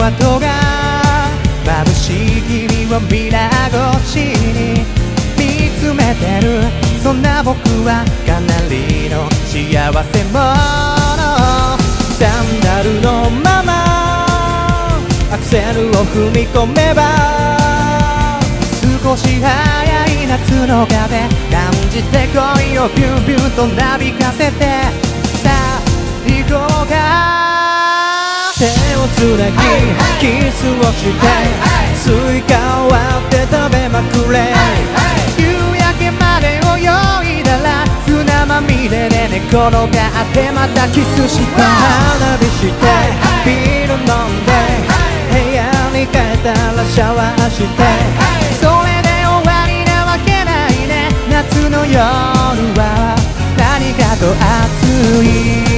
跡が眩しい君をミラー越しに見つめてる。そんな僕はかなりの幸せ者。サンダルのままアクセルを踏み込めば少し早い夏の風感じて恋をビュンビュンとなびかせてさあ行こうか。手をつなぎキスをしてスイカを割って食べまくれ。夕焼けまで泳いだら砂まみれで寝転がってまたキスして花火してビール飲んで部屋に帰ったらシャワーしてそれで終わりなわけないね。夏の夜は何かと暑い。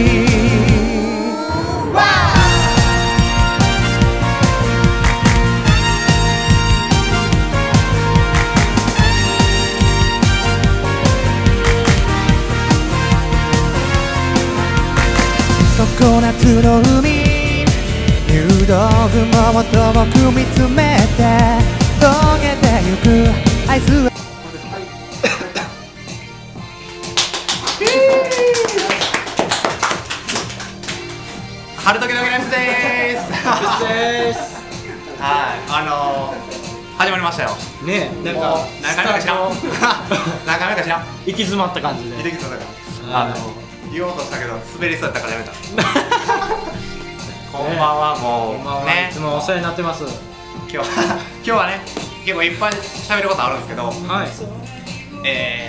常夏の海入道雲を遠く見つめて溶けてゆくアイスは春時々レンズでーす。はい、始まりましたよ。 ねえ、なんか何回目か知らん。何回目か知らん。 行き詰まった感じで。 行き詰まったから。言おうとしたけど滑りそうやったからやめた。こんばんは。もうね、 いつもお世話になってます。 今日はね結構いっぱい喋ることあるんですけど、 はい。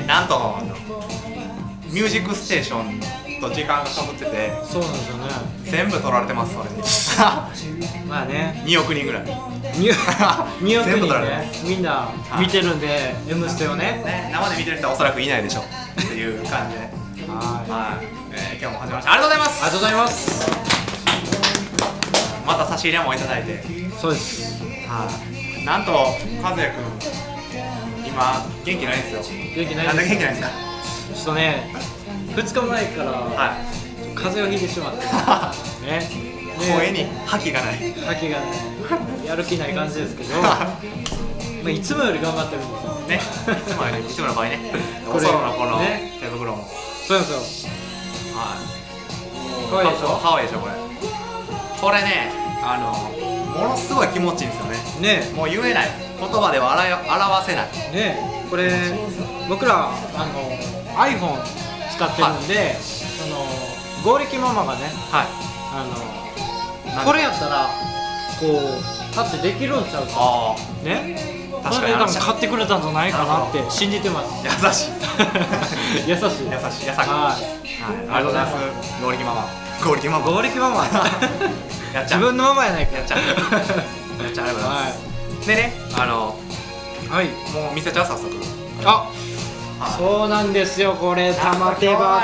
なんとミュージックステーションと時間がかぶってて、 そうなんですよね。 全部取られてますそれに。 まあね。 2億人ぐらい。 2億人ね。みんな見てるんで、M ステをね。 生で見てる人はおそらくいないでしょっていう感じで。はい、今日も始まりました。ありがとうございます。 ありがとうございます。 また差し入れもいただいて。 そうです。 はい。なんと和也くん今元気ないんですよ。 元気ないです。 なんで元気ないんですか。 ちょっとね、2日前から風邪をひいてしまってね。 声に覇気がない。 覇気がね、やる気ない感じですけど、まあいつもより頑張ってるんですよ。 ね。いつもよりいつもの場合ね。おそろのこの手袋も。 そうなんですよ。 はい。 かわいいでしょ。 かわいいでしょこれ。これね、ものすごい気持ちいいんですよね。 ね。 もう言えない。言葉では表せない。 ね。これ僕らiPhone 使ってるんで、剛力ママがね、これやったらこうタッチできるんちゃうか。ね。確かに買ってくれたんじゃないかなって信じてます。 優しい。 優しい。 優しい。優しい。はい。ありがとうございます。剛力ママ。剛力ママ。 剛力ママ。 やっちゃう。 自分のママやないか。 やっちゃう。やっちゃう。ありがとうございます。でね、 はい。 もう見せちゃう早速。 あ、そうなんですよ。これ玉手箱。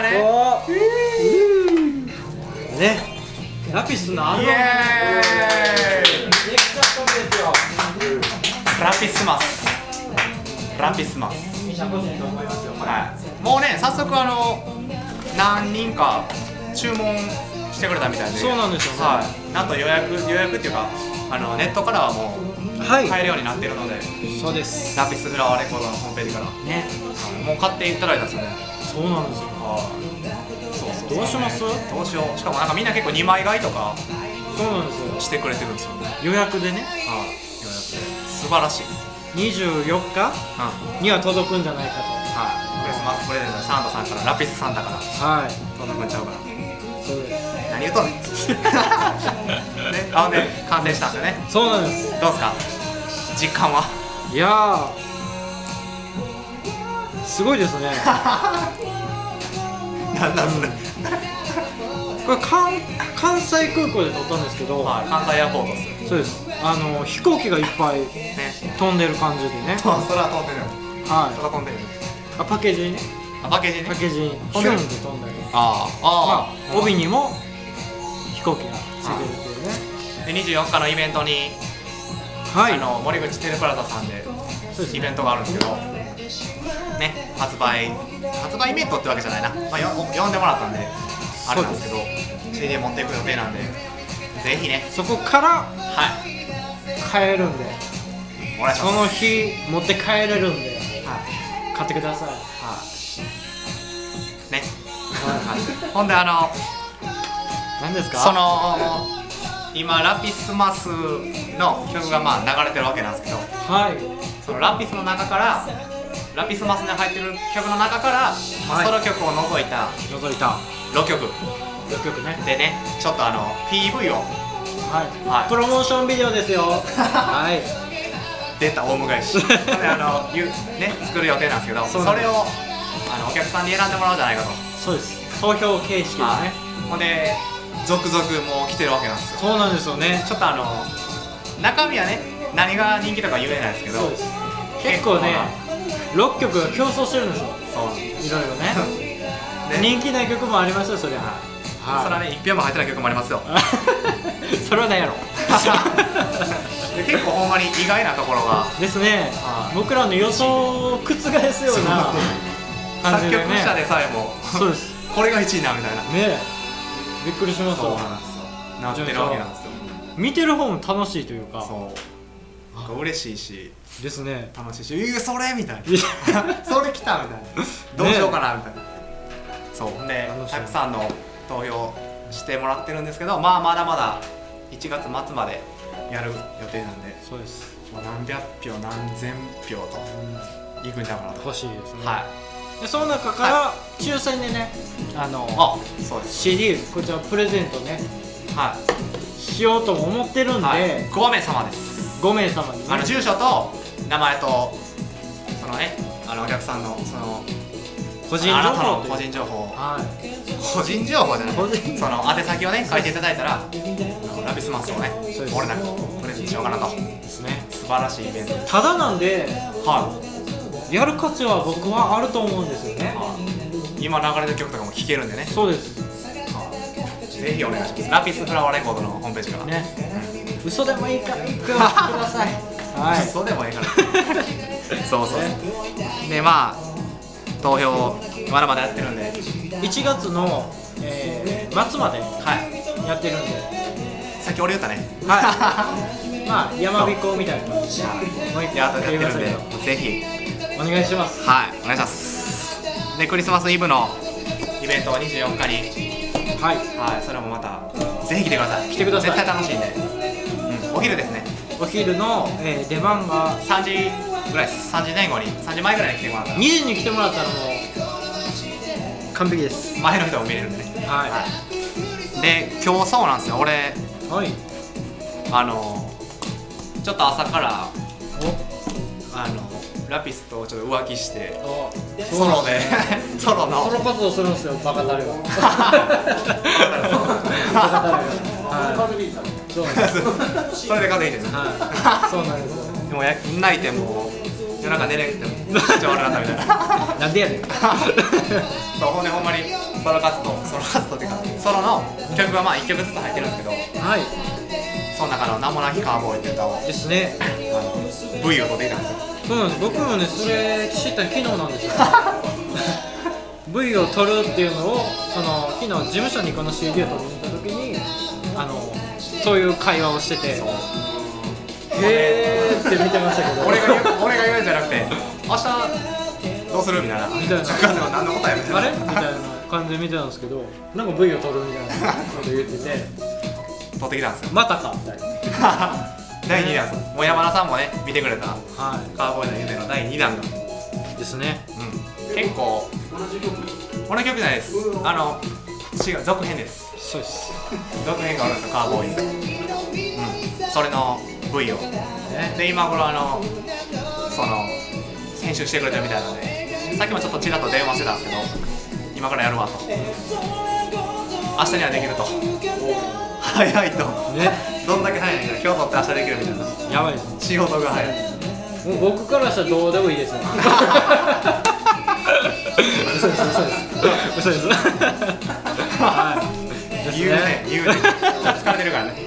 ね。ラピスのアルバム。イエーイ。できちゃったんですよ。 ラピスマス。ラピスマス。はい。もうね、早速何人か注文してくれたみたいで。 そうなんですよね。 はい。なんと予約っていうかネットからはもう買えるようになっているので。 そうです。 ラピスフラワーレコードのホームページからね。もう買っていただいたんですよね。 そうなんですよ。そう。どうします？ どうしよう。しかもなんかみんな結構2枚買いとか。 そうなんですよ。 してくれてるんですよね。 予約でね。 はい。素晴らしい。 24日には届くんじゃないかと。 はい。クリスマスプレゼントサンタさんからラピスサンタから。 はい。 届くんちゃうから。 そうです。 何言うとんねん。ね、完成したんですよね。 そうなんです。 どうですか。実感は。 いやー、すごいですね。 なんそれ。 これ関西空港で撮ったんですけど、 関西エアポートです。 そうです。飛行機がいっぱい飛んでる感じでね。 それは飛んでる。 はい。 それは飛んでる。 パッケージね。 パッケージね。 パッケージにヒュンって飛んだり。帯にも飛行機がついてるっていうね。 で24日のイベントに森口テレプラザさんでイベントがあるんですけどね、発売イベントってわけじゃないな、呼んでもらったんであれなんですけど CD 持っていく予定なんで、 ぜひね、 そこからはい買えるんで、 お願いします。 その日持って帰れるんで、買ってください。 ね、ほんで何ですか？ その今ラピスマスの曲がまあ流れてるわけなんですけど、 はい、 そのラピスの中からラピスマスに入ってる曲の中から、まあ、ソロ曲を除いた6曲ね。 でね、ちょっとPV を、 はい、プロモーションビデオですよ。はい、 出たオウム返しで作る予定なんですけど、それをお客さんに選んでもらおうじゃないかと。 そうです、投票形式でね。 ほんで続々もう来てるわけなんですよ。 そうなんですよね。 ちょっと中身はね、何が人気とか言えないですけど、 そうです。結構ね、6曲が競争してるんですよ。 そういろいろね。人気ない曲もありますよ、そりゃ。 それはね、1票も入ってない曲もありますよ。 それはないやろ。 結構ほんまに意外なところがですね。僕らの予想を覆すような感じでね。 作曲者でさえもそうです。 これが1位なみたいなね、びっくりしますよ。 なってるわけなんですよ。 見てる方も楽しいというか、 そうなんか嬉しいしですね、 楽しいし、それみたいなそれ来たみたいな、どうしようかなみたいな。そうで、たくさんの投票してもらってるんですけど、まあまだまだ1月末までやる予定なんで、 そうです。 何百票何千票といくんじゃないかなと。 欲しいですね。 はい。 でその中から抽選でね、 そうです。 CD こちらプレゼントね、しようとも思ってるんで、 5名様です。 5名様にね、 住所と名前とそのね、お客さんのその個人情報、 あなたの個人情報、個人情報じゃない、その宛先をね書いていただいたら、ラピスマスをね俺なんかプレゼントしようかなと。 ですね。 素晴らしいイベント。 ただなんで、やる価値は僕はあると思うんですよね。 今流れてる曲とかも聴けるんでね。 そうです。 ぜひお願いします。ラピスフラワーレコードのホームページからね。嘘でもいいから1票ください。はい。 嘘でもいいから。そうそう。でまあ投票まだまだやってるんで、 1月の末までやってるんで。 さっき俺言ったね。 まあ山彦みたいな感じでやってるんで、ぜひお願いします。 はい、お願いします。でクリスマスイブのイベントは24日に、それもまたぜひ来てください。 来てください。 絶対楽しいんで。お昼ですね。 お昼の出番が 3時ぐらいです。3時前後に、3時前ぐらいに来てもらったら、 2時に来てもらったらもう完璧です。 前の人も見れるんでね。で今日そうなんですよ、俺ちょっと朝からラピスとちょっと浮気して、ソロでソロ活動するんですよ、バカタレが。それで稼いでる。 そうなんですよ。 でも泣いても夜中寝れんくてもめっちゃ悪かったみたいな。 なんでやねん。 そう、ほんまにソロ活動っていうか、ソロの曲がまあ1曲ずつ入ってるんですけど、その中の名もなきカーボーイっていう歌をですね、 V を取っていたんですよ。 そうなんです。僕もね、それ知ったの昨日なんですよ。V を取るっていうのを、昨日事務所にこの CD を取りに行った時にそういう会話をしてて、へーって見てましたけど、俺が言うんじゃなくて、 明日どうするみたいな、何のことやみたいな、 あれみたいな感じで見てたんですけど、なんか V を取るみたいなこと言ってて、 取ってきたんですよ。 またかみたいな。 第2弾です。もう山田さんもね見てくれたカーボーイの夢の第2弾がですね。 結構この曲じゃないです。違う、続編です。 そうです。 続編があるんですよ、カーボーイ。それの V をで今頃編集してくれてるみたいなので、さっきもちょっとちらっと電話してたんですけど、今からやるわと、明日にはできると。早いとね。どんだけ早いんか、今日取って明日できるみたいな。やばいですね、仕事が早い。もう僕からしたらどうでもいいですね。嘘です。言うね。疲れてるからね。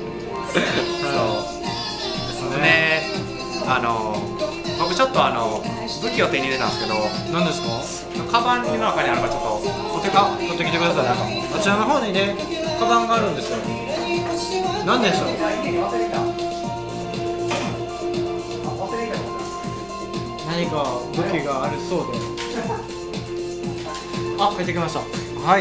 そうね。僕ちょっと武器を手に入れたんですけど。何ですか？カバンの中にあるからちょっと取ってきてください。あちらの方にね、カバンがあるんですよ。 なんでしょう。何か武器があるそうで。あ、帰ってきました。 はい、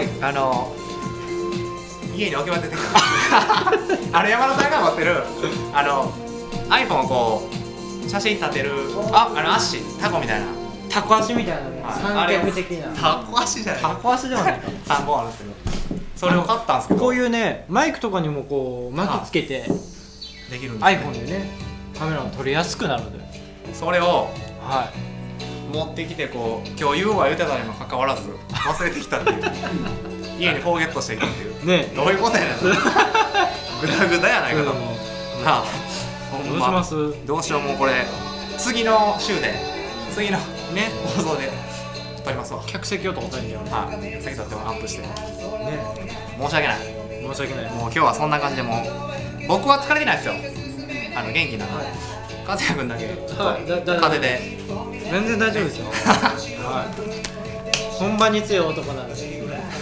家に置き忘れてきた山田さんが持ってるiPhone をこう写真立てる足タコみたいなタコ足みたいなね、三脚的な。 タコ足じゃない、 タコ足ではないか。 3本あるんですけど、それを買ったんですけど、 こういうねマイクとかにもこう巻きつけてできるんですね。 iPhone でねカメラを撮りやすくなるので、 それをは持ってきてこう今日言うは言うてたにもかかわらず忘れてきたっていう家にフォーゲットしていくっていういね。 どういうことやねんグダグダやないかと、なあほんまどうします？ どうしよう、もうこれ次の週で次のね、 放送で撮りますわ。 客席を撮ったんじゃん。 はい、次撮ってもアップしてね、 申し訳ない、 申し訳ない。 もう今日はそんな感じで、もう僕は疲れてないですよ、元気なので、和也君だけちょっと風邪で全然大丈夫ですよ。はい。本番に強い男なんで。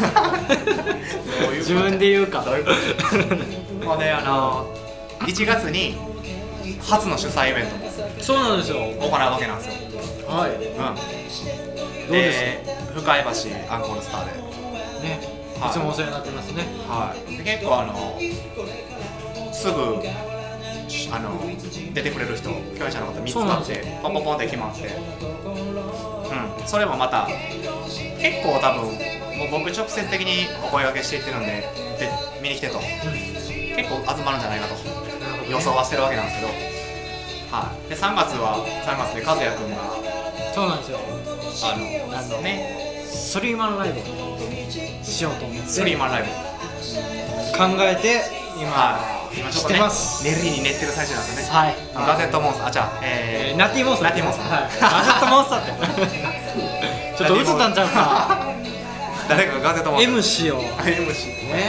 自分で言うか。 どういうこともうね、1月に初の主催イベントもそうなんですよ。 行うわけなんですよ。 はい。 うん。 どうです深井橋アンコールスターで。 ね。 はいいつもお世話になってますね。 はい。で結構すぐ出てくれる人、共演者の方3つあってポンポンポンって決まって、うん、それもまた結構多分もう僕直接的にお声掛けしていってるんで、見に来てと、結構集まるんじゃないかと予想はしてるわけなんですけど、はい。で3月で和也君がそうなんですよ。 ね、 スリーマンライブをしようと思ってスリーマンライブ考えて今ちょっとね、練りに練ってる最中なんですよね。 はい。 ガゼットモンスター、 ナティモンスター。 ナティモンスター。 はい。ガゼットモンスターって。ちょっと映ったんちゃうか。 誰かがガゼットモンスター。 MC を。 MC ね。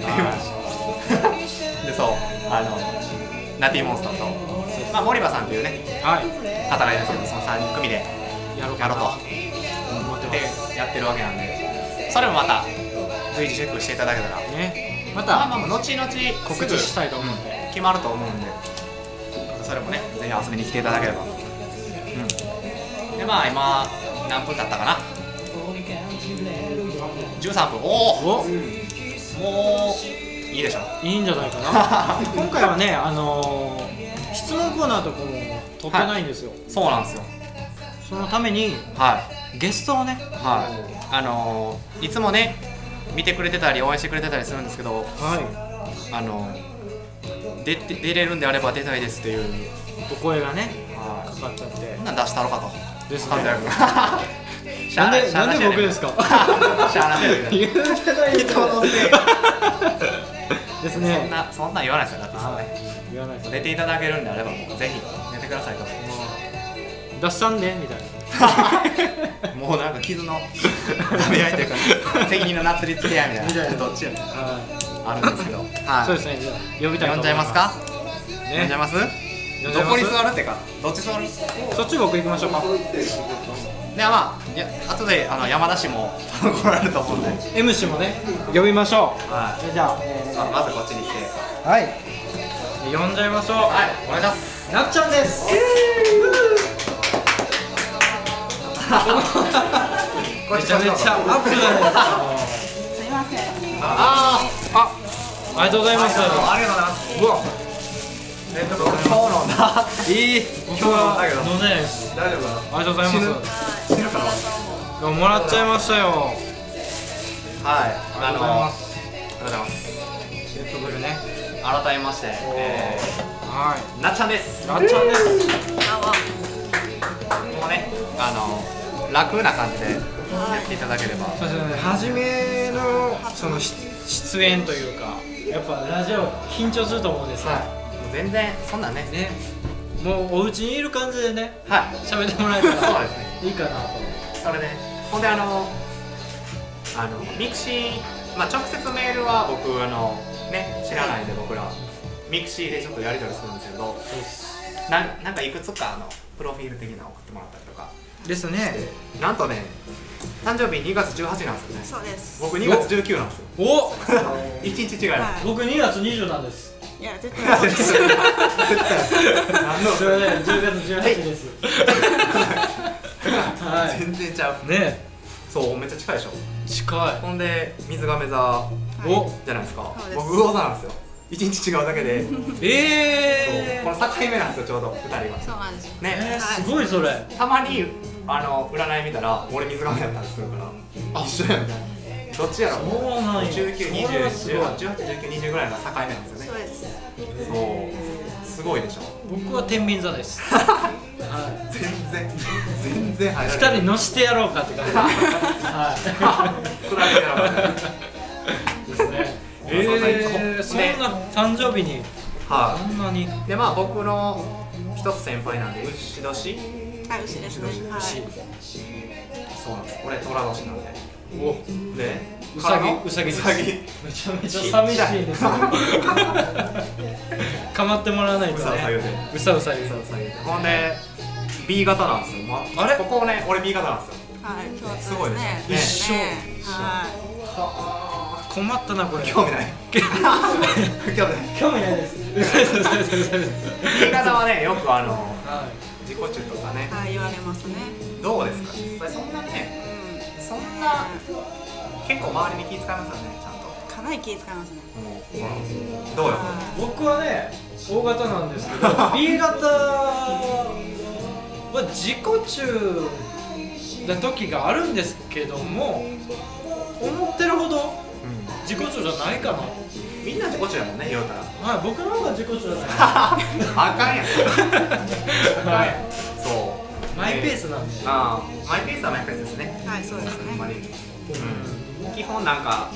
で、そうナティモンスターと、森場さんというねはい。 方がいるんですけど、その3組でやろうと思ってます。 でやってるわけなんで、それもまた随時チェックしていただけたらね。また後々 告知したいと思うんで、 決まると思うんで、それもねぜひ遊びに来ていただければ。で今何分経ったかな、13分。おお、もういいでしょ。 いいんじゃないかな。今回はね質問コーナーとかも撮ってないんですよ。 そうなんですよ。 そのためにゲストをね、 いつもね見てくれてたり応援してくれてたりするんですけど、出れるんであれば出たいですっていうお声がねかかっちゃって、 こんなん出したろかと。 ですね。 なんで僕ですか。 しゃあなせる言うてない人ですね。 そんなん言わないですよ。だってそうね、 言わないです。 出ていただけるんであればもうぜひ出てくださいと。 出したんでみたいな。 もうなんか傷の舐め合いというか責任のなつりつけ合いみたいなどっちやねんあるんですけど、 そうですね。じゃあ呼びたいと思います。 呼んじゃいますか。呼んじゃいます。どこに座るってか、どっち座る？ そっち僕行きましょうか。 で後で山田氏も来られると思うんで、 MC もね呼びましょう。 はい。 じゃあまずこっちに来て、 はい、呼んじゃいましょう。 はい、お願いします。 なっちゃんです。めちゃめちゃアップじゃないですか。 すいません。 ありがとうございます。 ありがとうございます。 うわ、 今日の僕は飲んでないです。 大丈夫かな。 ありがとうございます。 死ぬかな。 でももらっちゃいましたよ。 はい。 ありがとうございます。 ありがとうございます。 レッドブルね。 改めまして、 はなっちゃんです。 い。なっちゃんです。 もうね、楽な感じでやっていただければ。 そうですね。初めのその出演というか、やっぱラジオ緊張すると思うんですよ。 もう全然そんなんね。 ね。もうお家にいる感じでね、 はい。 喋ってもらえたらそうですね。 いいかなと。 それで、ほんでミクシー、直接メールは僕ね知らないんで、僕らミクシーでちょっとやり取りするんですけど、なんかいくつかプロフィール的なのを送ってもらったりとかですね。 なんとね、誕生日2月18なんですよね。 そうです。 僕2月19なんですよ。 お、 1日違います。 僕2月20なんです。 いや絶対そうです。 何のそれね、10月18です。はい。 全然ちゃうね。 そうめっちゃ近いでしょ。 近い。 ほんで水亀座おじゃないですか。 そうです。 僕魚座なんですよ。一日違うだけで。そうこの境目なんですよちょうど2人が。 そうなんですよ。 ね。 すごいそれ。 たまに占い見たら俺水亀やったりするから一緒やみたいな。どっちやろ。 そうなんや。 19、20、18、19、20ぐらいの境目なんですよね。 そうです。 そうすごいでしょ。 僕は天秤座です。はい。 全然入らない。 2人乗してやろうかって感じ。はい。 比べてやろうかですね。そんな誕生日にはい。 そんなに。 でまあ僕の一つ先輩なんで牛年。 はい、牛ですね。はい。 そうなんです。俺虎年なんで。 おでうさぎです。めちゃめちゃ寂しいです。かまってもらわないとね。うさうさ言うて。 ほんで B 型なんですよ。あれここね俺 B 型なんですよ。 はい、共通ですね。 すごいですね。 一緒。 は困ったなこれ。 興味ない。 興味ないです。 B 型はねよく自己中とかね。 い。はい、言われますね。 どうですか実際そんなね。そんな結構周りに気遣いますよねちゃんと。 かなり気遣いますね。 どうよ。 僕はね O 型なんですけど B 型は自己中な時があるんですけども思ってるほど自己中じゃないかな。 みんな自己中やもんね言うたら。 はい、僕の方が自己中じゃない。 あかんやん。 はい。 そう。 マイペースなんで。 ああ、マイペースはマイペースですね。 はい、そうですね。 あんまり。基本なんか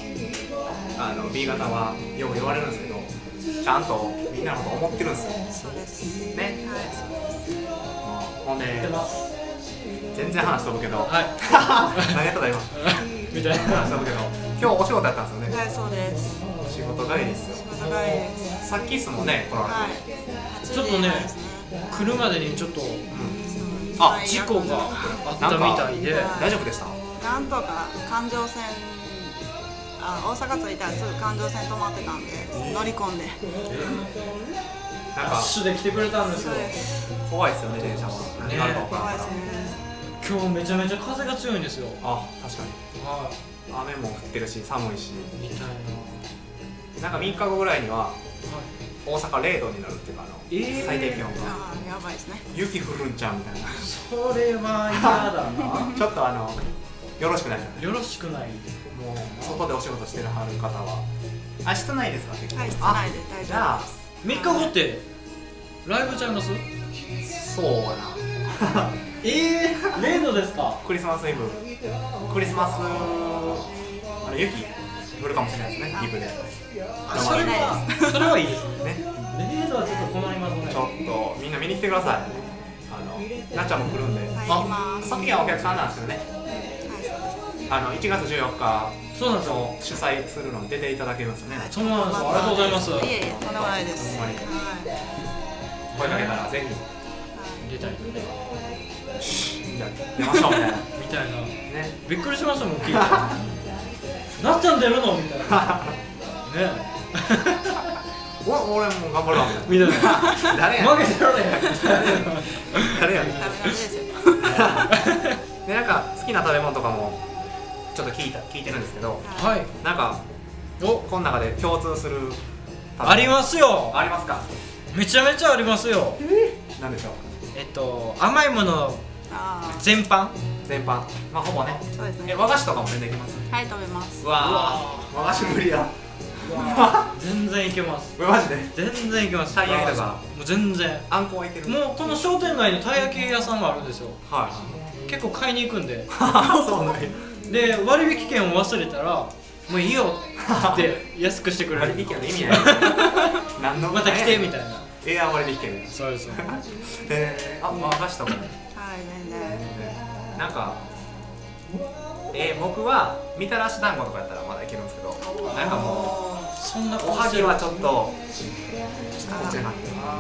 B 型はよく言われるんですけど、ちゃんとみんなのこと思ってるんですよ。 そうです。 ね。 はい、そうです。 ほんで全然話飛ぶけど。 はい。 何やっただ今。 みたいな話飛ぶけど、今日お仕事やったんですよね。 はい、そうです。 仕事帰りですよ。 仕事帰りです。 さっきっすもんね、来られて。 はい。 ちょっとね来るまでにちょっとあ、 事故があったみたいで。 大丈夫でした？ なんとか環状線大阪着いたらすぐ環状線止まってたんで乗り込んでなんかダッシュで来てくれたんですよ。 怖いですよね電車は。何があるか分からんから。 今日めちゃめちゃ風が強いんですよ。 あ、確かに。 は雨も降ってるし寒いし。 みたいな。 なんか3日後ぐらいには大阪0度になるっていうか最低気温が。 ああ、やばいですね。 雪降るんちゃうみたいな。 それは嫌だな。 ちょっとよろしくないですよろしくない。 もう外でお仕事してるはる方は。あ、室内ですか結構。 はい、室内で大じゃあ丈夫です。 3日後ってライブちゃいます？ そうやな。 0度ですか？ クリスマスイブ。クリスマス雪降るかもしれないですね。イブで。 それはいいですね。 ね。 0度はちょっと困りますね。 ちょっとみんな見に来てください。なっちゃんも来るんで。 はい、行きます。 さっきはお客さんなんですよね。 はい、 1月14日そうなんですよ。 主催するのに出ていただけるんですよね。 そうなんですよ。ありがとうございます。 いえいえ、とんでもないです。 ほんまにはい。 声かけたらぜ出たりとね。 ひじゃあ出ましょうみたいな。 みたいな。 ね。 びっくりしましたもん聞いて。なっちゃん出るのみたいな。ね。 俺も頑張るわみたいな。 みたいな。 誰や。 負けてられへん。 誰や。 ダメですよ。 でなんか好きな食べ物とかもちょっと聞いてるんですけど、 はい。 なんかこの中で共通するありますよ。 ありますか？ めちゃめちゃありますよ。 なんでしょう？ 甘いもの全般。 全般。まあほぼね。 そうですね。 和菓子とかも全然いけます？ はい、食べます。 うわー、和菓子無理や。 全然いけます。 マジで？ 全然いけます。 たい焼きとかもう全然。 あんこはいける。 もうこの商店街にたい焼き屋さんがあるんですよ。 はい。 結構買いに行くんで。 そうなんや。 で割引券を忘れたらもういいよって安くしてくれる。 割引券の意味ない。何の？ また来てみたいな。 エア割引券。 そうです。 和菓子とかも。 はい、全然。 なんか僕はみたらし団子とかやったらまだいけるんですけど、なんかもうそんなおはぎはちょっとこっちな。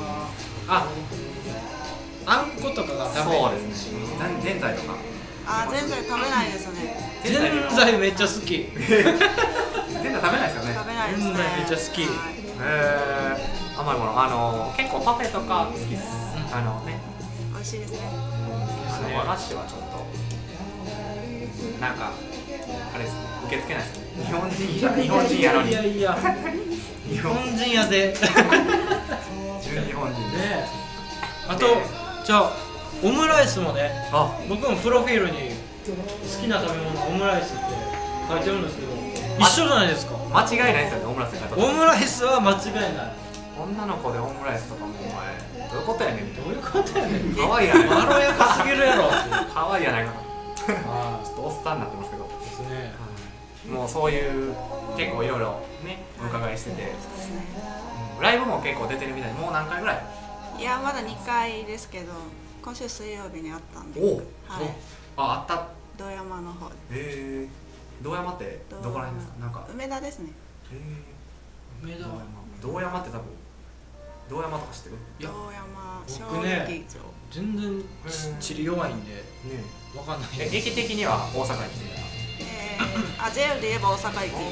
あんことかがダメ。 そうですね。ぜんざいとか。 ぜんざい食べないですね。 ぜんざいめっちゃ好き。 ぜんざい食べないですよね。 食べないですね。 ぜんざいめっちゃ好き。 結構パフェとか好きです。 美味しいですね。 和菓子はちょっとなんかあれですね、受け付けないですね。日本人やのに。 いや日本人やで。 純日本人ね。あとじゃあオムライスもね、僕もプロフィールに好きな食べ物オムライスって書いてるんですけど、一緒じゃないですか。 間違いないですよね、オムライス。 オムライスは間違いない。 女の子でオムライスとかもお前どういうことやねんみたいな。 どういうことやねん。 可愛いやないか。 まろやかすぎるやろ。 可愛いやないか。ちょっとおっさんになってますけど。 ですね。 もうそういう結構いろいろねお伺いしてて、ライブも結構出てるみたいで、もう何回ぐらい？ いやまだ2回ですけど、今週水曜日にあったんで。 お、 はい。 あった。 堂山の方で。堂山ってどこら辺ですか？なんか梅田ですね。 梅田。 堂山って多分堂山とか知ってる？ 堂山小僕ね劇場。 全然地理弱いんでね、わかんない。 駅的には大阪駅みたいな。 JR で言えば大阪駅。はい。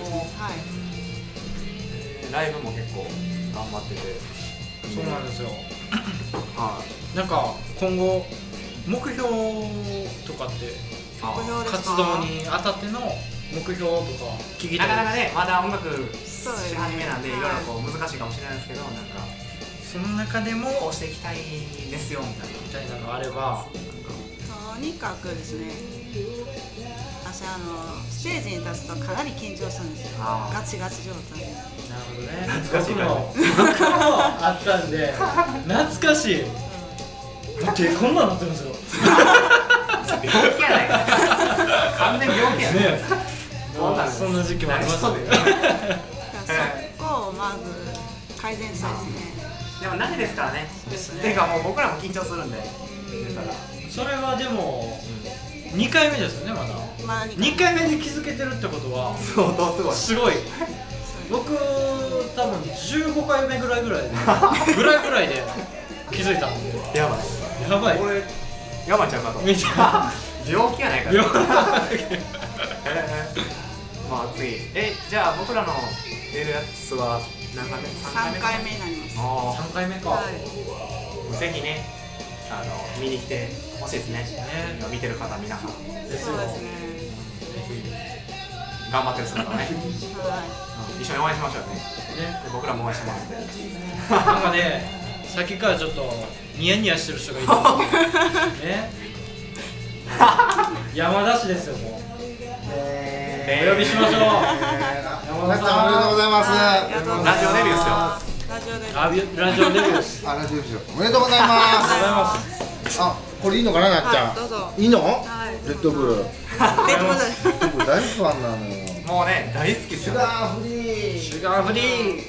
ライブも結構頑張ってて。 そうなんですよ。 はい。 なんか今後目標とかって活動にあたっての目標とか聞きたい。 なかなかね、まだ音楽し始めなんでいろいろこう難しいかもしれないですけど、なんかその中でもこうしていきたいですよみたいなのがあれば、 とにかくですね、私ステージに立つとかなり緊張するんですよ。ガチガチ状態。 なるほどね。 懐かしいな。 僕もあったんで懐かしい。手こんなのなってるんですよ。 病気やないか。完全に病気やね。 そんな時期もありましたね。 そこをまず改善したいですね。 でも慣れですからね。ていうかもう僕らも緊張するんで。 それはでも2回目ですよね、まだ。2回目で気づけてるってことは相当すごい。 すごい。僕多分15回目ぐらいで気づいたんで。 やばい。 やばい。 俺やばいちゃうかと。 めっちゃ病気やないか。まあ次じゃあ僕らの出るやつは何回目？3回目になります。 3回目か。 ぜひね見に来てほしいですね。見てる方皆さん。 そうですね。 頑張ってる姿ね。一緒に応援しましょうね。僕らも応援してもらって。 なんかね、さっきからちょっとニヤニヤしてる人がいるね。山田氏ですよ、もう。お呼びしましょう。 山田さん、おめでとうございます。 ラジオデビューですよ。 ラジオデビューです。 ラジオデビュー。おめでとうございます。あ、これいいのかな、なっちゃん。 どうぞ。 いいの？レッドブル。レッドブル大ファンなのよ。 もうね、大好きですよ。 シュガーフリー。 シュガーフリー。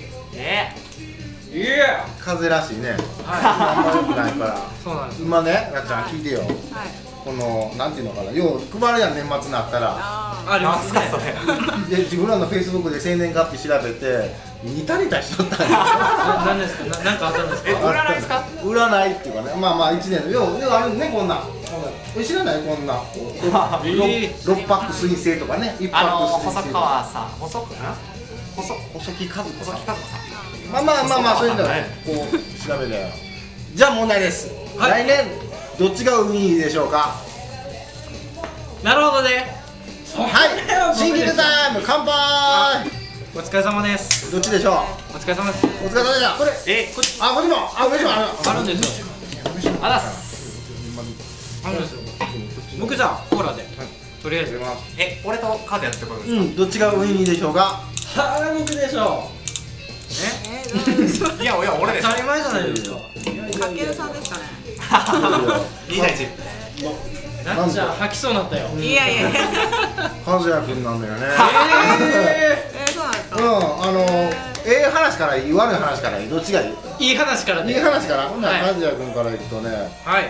風らしいね。あんま良くないから。 そうなんです。 今ね、なっちゃん聞いてよ。このなんていうのかな、よう配るやん、年末になったら。 ありますね。 で自分らのフェイスブックで生年月日調べて似たりしとったんよ。 何ですか？なんかあったんですか？ 占いですか？ 占いっていうかね、まあ1年のようあるね、こんなん知らない？こんな6パック水星とかね、1パック水星細川さん、細木和子さん、 さん。 まあそういうのね、こう調べてよ。じゃあ問題です。来年どっちが運いいでしょうか？ なるほどね。 はい、シンキングタイム、乾杯。 お疲れ様です。 どっちでしょう？ お疲れ様です。 お疲れ様でした。これ、こっち、こっちも、 あるんですよ。 あらす。 あるんですよ。僕じゃあコーラで。とりあえず。 俺とカズやってことですか？ どっちが運いいでしょうか？ 僕でしょう。いや俺です。 当たり前じゃないですか。 かけるさんですかね。 2対1。 なんじゃ吐きそうになったよ。 いや和也君なんだよね。 そうなんですか。 話からいい、悪い話からいい、どっちがいい？ いい話からで。 いい話から。ほんなら和也君からいくとね。 はい。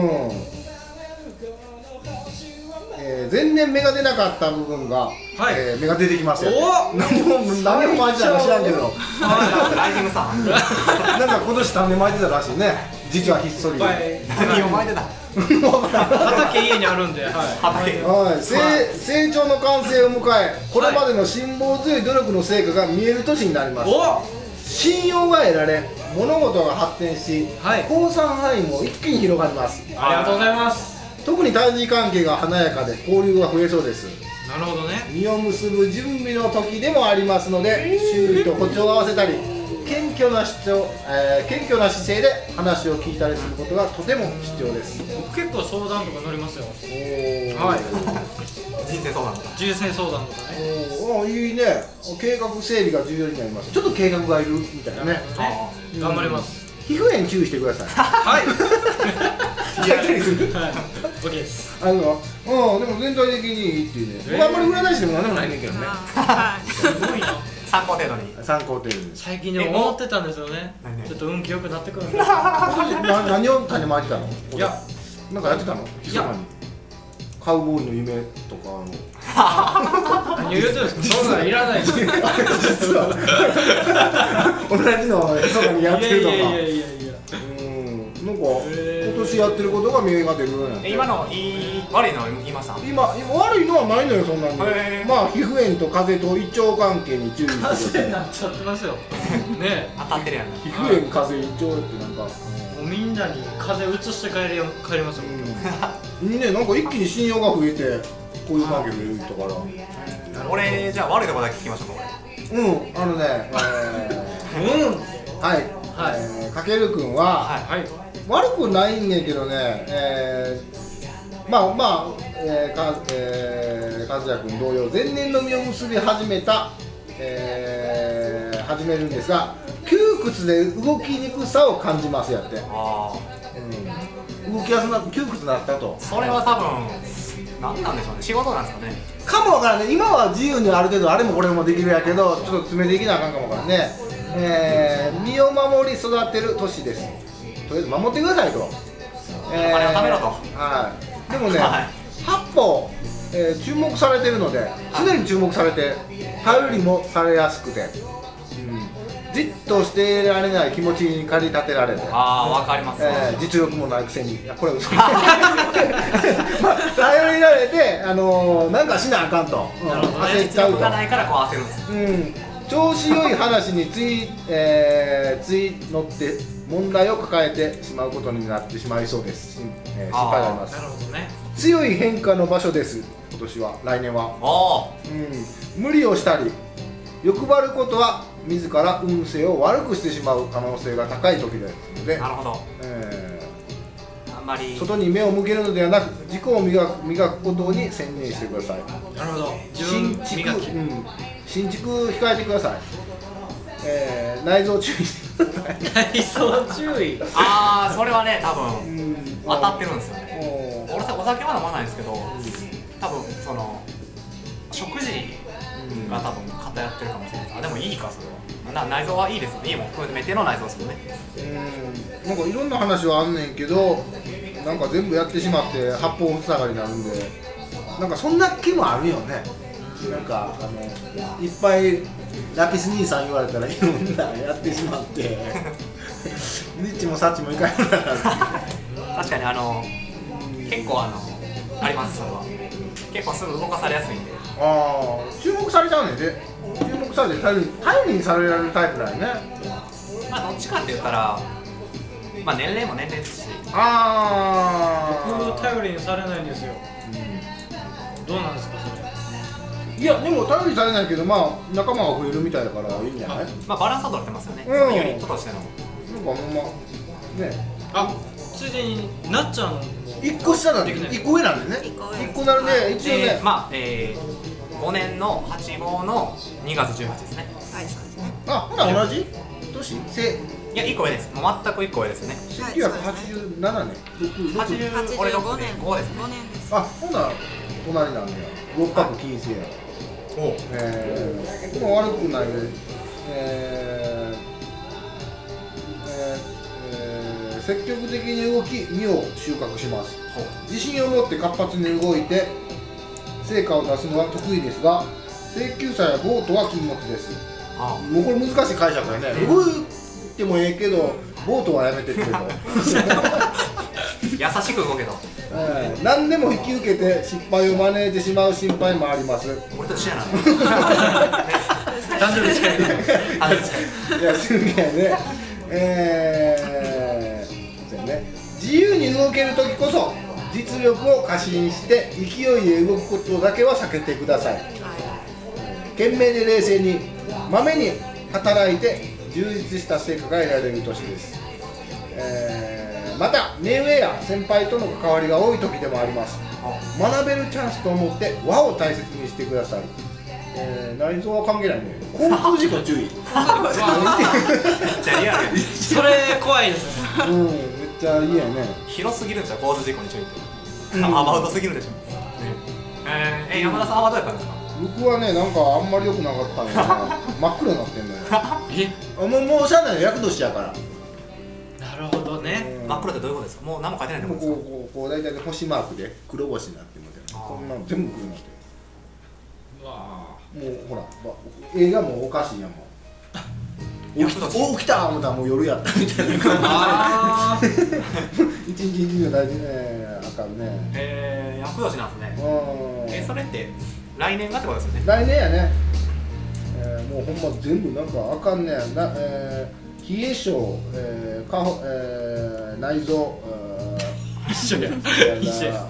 前年芽が出なかった部分が芽が出てきますよ。何を巻いてたか知らんけど。 ライジングさん。 なんか今年種まいてたらしいね。実はひっそり。 何を巻いてた？ 畑家にあるんで。 成長の完成を迎え、これまでの辛抱強い努力の成果が見える年になります。 信用が得られ物事が発展し、交際範囲も一気に広がります。 ありがとうございます。 特に対人関係が華やかで交流が増えそうです。 なるほどね。 実を結ぶ準備の時でもありますので、周囲と歩調を合わせたり謙虚な姿勢で話を聞いたりすることがとても必要です。 僕結構相談とか乗りますよ。 はい。人生相談とか。 人生相談とかね。 いいね。計画整備が重要になります。ちょっと計画がいるみたいなね。 頑張ります。 皮膚炎注意してください。 はい。 やったりする。 はい。オッケーです。 でも全体的にいいっていうね。僕あんまり占い師でも何でもないねんけどね。 すごいな。 参考程度に。 参考程度に。 最近でも思ってたんですよね。ちょっと運気良くなってくるんで。 何を種まいてたの？ いや、 なんかやってたの？いや。カウボーイの夢とか何を言ってるんですか？そんなんいらないです。 実は同じの密かにやってるとか。なんか今年やってることが芽が出るようになって。 今の悪いの言いました？ 今悪いのはないのよ、そんなに。まあ皮膚炎と風邪と胃腸関係に注意してください。 風邪になっちゃってますよ。ね当たってるやん。 皮膚炎、風邪、胃腸ってなんか。 みんなに風邪移して帰りますよ。 ね、なんか一気に信用が増えてこういう関係がいるとから。 俺じゃあ悪いとこだけ聞きましょうか。 かけるくんは悪くないんねんけどね、和也くん同様前年の実を結び始めるんですが、窮屈で動きにくさを感じますやって。動きやすくなって窮屈になったと。 それは多分何なんでしょうね。仕事なんですかね。 かもわからんね。今は自由にある程度あれもこれもできるやけど、ちょっと詰めていきなあかんかもわからんね。身を守り育てる年です。とりあえず守ってくださいと。 お金を貯めろと。 でもね、八方、注目されてるので、常に注目されて頼りもされやすくて、じっとしていられない気持ちに駆り立てられて、 わかります。 実力もないくせに、これ嘘。頼りられて、なんかしなあかんと。 焦っちゃうと。実力がないからこう焦るんです。 調子良い話につい乗って問題を抱えてしまうことになってしまいそうです。心配があります。 なるほどね。 強い変化の場所です。今年は、来年は。無理をしたり欲張ることは自ら運勢を悪くしてしまう可能性が高い時ですので、 なるほど。あんまり外に目を向けるのではなく自己を磨くことに専念してください。 なるほど。 新築控えてください。内臓注意してください。 内臓注意。 それはね、多分当たってるんですよね。俺お酒は飲まないんですけど、多分その食事が多分偏ってるかもしれない。でもいいか、それは。内臓はいいですよね。いいもん含めての内臓ですよね。 なんかいろんな話はあんねんけど、なんか全部やってしまって八方塞がりになるんで、なんかそんな気もあるよね。なんかいっぱいラピス兄さん言われたらいろんなやってしまってニッチもサッチもいかんようになる。 確かに結構あります。それは結構すぐ動かされやすいんで。 注目されちゃうねんで。注目されて頼りにされられるタイプだよね。 どっちかって言ったら年齢も年齢ですし。 僕頼りにされないんですよ。どうなんですかそれ。 いやでも頼りにされないけど、仲間が増えるみたいだからいいんじゃない？ バランスは取れてますよね。ユニットとしての。 なんかほんまね。 ついでになっちゃんの 1個下なんで、1個上なんでね。1個なるで一応ね。 5年の8号の2月18ですね。 はい、そうですね。 ほな同じ年？ いや1個上です。もう全く1個上ですね。 1987年。 俺6年5ですね。 5年です。 ほな隣なんだよ。六角金星や。もう悪くないで。積極的に動き実を収穫します。自信を持って活発に動いて成果を出すのは得意ですが、請求者やボートは禁物です。もうこれ難しい解釈だね。動いてもええけどボートはやめてってと優しく動けと。 何でも引き受けて失敗を招いてしまう心配もあります。 俺と一緒やな。 誕生日近いからいやすげえねそうやね自由に動ける時こそ実力を過信して勢いで動くことだけは避けてください。懸命で冷静にまめに働いて充実した成果が得られる年です。また目上や先輩との関わりが多い時でもあります。学べるチャンスと思って和を大切にしてください。内臓は関係ないね。交通事故注意。 めっちゃリアルやね。 それ怖いですね。 うん、めっちゃいいやね。 広すぎるんですよ、交通事故に注意って。アバウトすぎるでしょ。山田さんはどうやったんですか？ 僕はね、なんかあんまり良くなかったのよ。真っ黒になってんのよ。もうしゃあないの、厄年やから。 なるほどね。 真っ黒ってどういうことですか？もう何も書いてないってことですか？ こう大体星マークで黒星になってるみたいな。こんなの全部黒になってる。 うわもうほら、映画もおかしいやんもん。起きた思ったらもう夜やったみたいな感じで。一日一日の大事ね、あかんね。 厄年なんですね。それって来年がってことですよね。 来年やね。もうほんま全部なんかあかんねやな。冷え性、内臓、 一緒や。一緒や。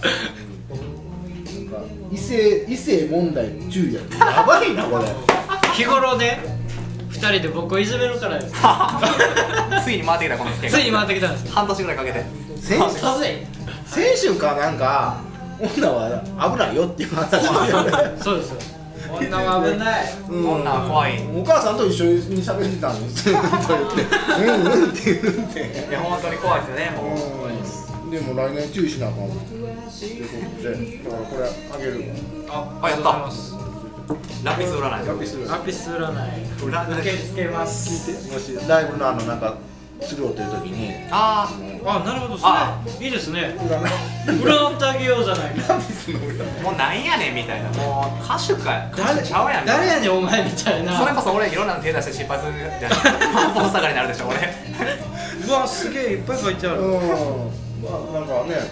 異性問題注意や。やばいなこれ。 日頃ね、2人で僕をいじめるからです。 ついに回ってきたこのスケついに回ってきたんです。 半年ぐらいかけて。 先週かなんか女は危ないよっていう話。 そうですよ。女は危ない。 女は怖い。 お母さんと一緒に喋ってたんですよ。うんって言って。 いや本当に怖いですよね。もう。 でも来年注意しなあかん。ということで、だからこれあげるわ。 あ、やった。ラピス占い。 ラピス占い。受け付けます。 もしライブのなんか釣ろうという時に。 なるほど。それいいですね。占ってあげようじゃないか。 もうなんやねんみたいな。もう歌手か。 誰やねんお前みたいな。 それこそ俺いろんなの手出して失敗するじゃん。大阪になるでしょ俺。 うわすげえいっぱい書いてある。 なんかね。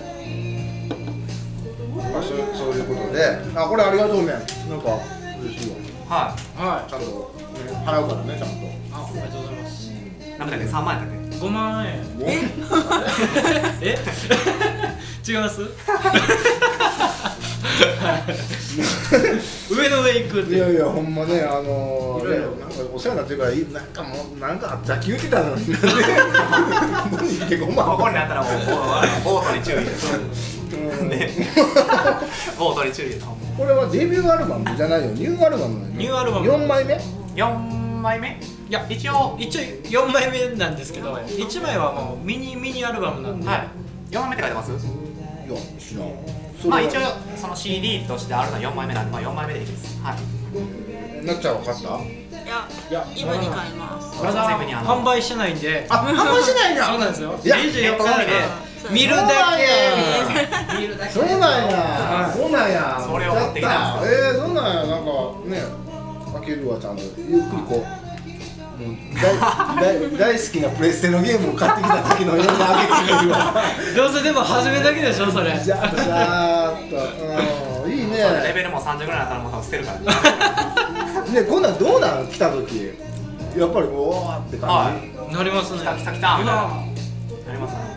そういうことで、これありがとうね。なんか嬉しいわ。 はい。 ちゃんと払うからね、ちゃんと。 ありがとうございます。 何だっけ、3万円だっけ ？5万円。違います？上の上行くって。 いやいや、ほんまね、なんかお世話になってるから、なんかさっき言ってたのに。ここに来て5万。 ここになったらもうボートに注意です。ボートに注意です。 これはデビューアルバムじゃないよ、ニューアルバム。 ニューアルバム。 4枚目 ？4枚目？いや一応 4枚目なんですけど、1枚はもうミニアルバムなんで。 はい。4枚目って書いてます？いや、 知らん。 まあ一応その CD としてあるのは4枚目なんで、まあ4枚目でいいです。はい。 なっちゃん分かった？ いや、今に買います。 まだ販売してないんで。 販売してないんだ。 そうなんですよ。 いや、 24日で見るだけ。 そうなんや。そうなんや。 それを持ってきたんです。 そうなんや。なんかね、開けるわちゃんとゆっくりこう。大好きなプレステのゲームを買ってきた時のような開けてみるわ。 どうせでも始めだけでしょそれ。 じゃーっと、いいね。 レベルも30ぐらいだったらもう捨てるからね。 ね、こんなんどうなん来た時。やっぱりおーって感じ。なりますね。 来た。なりますね。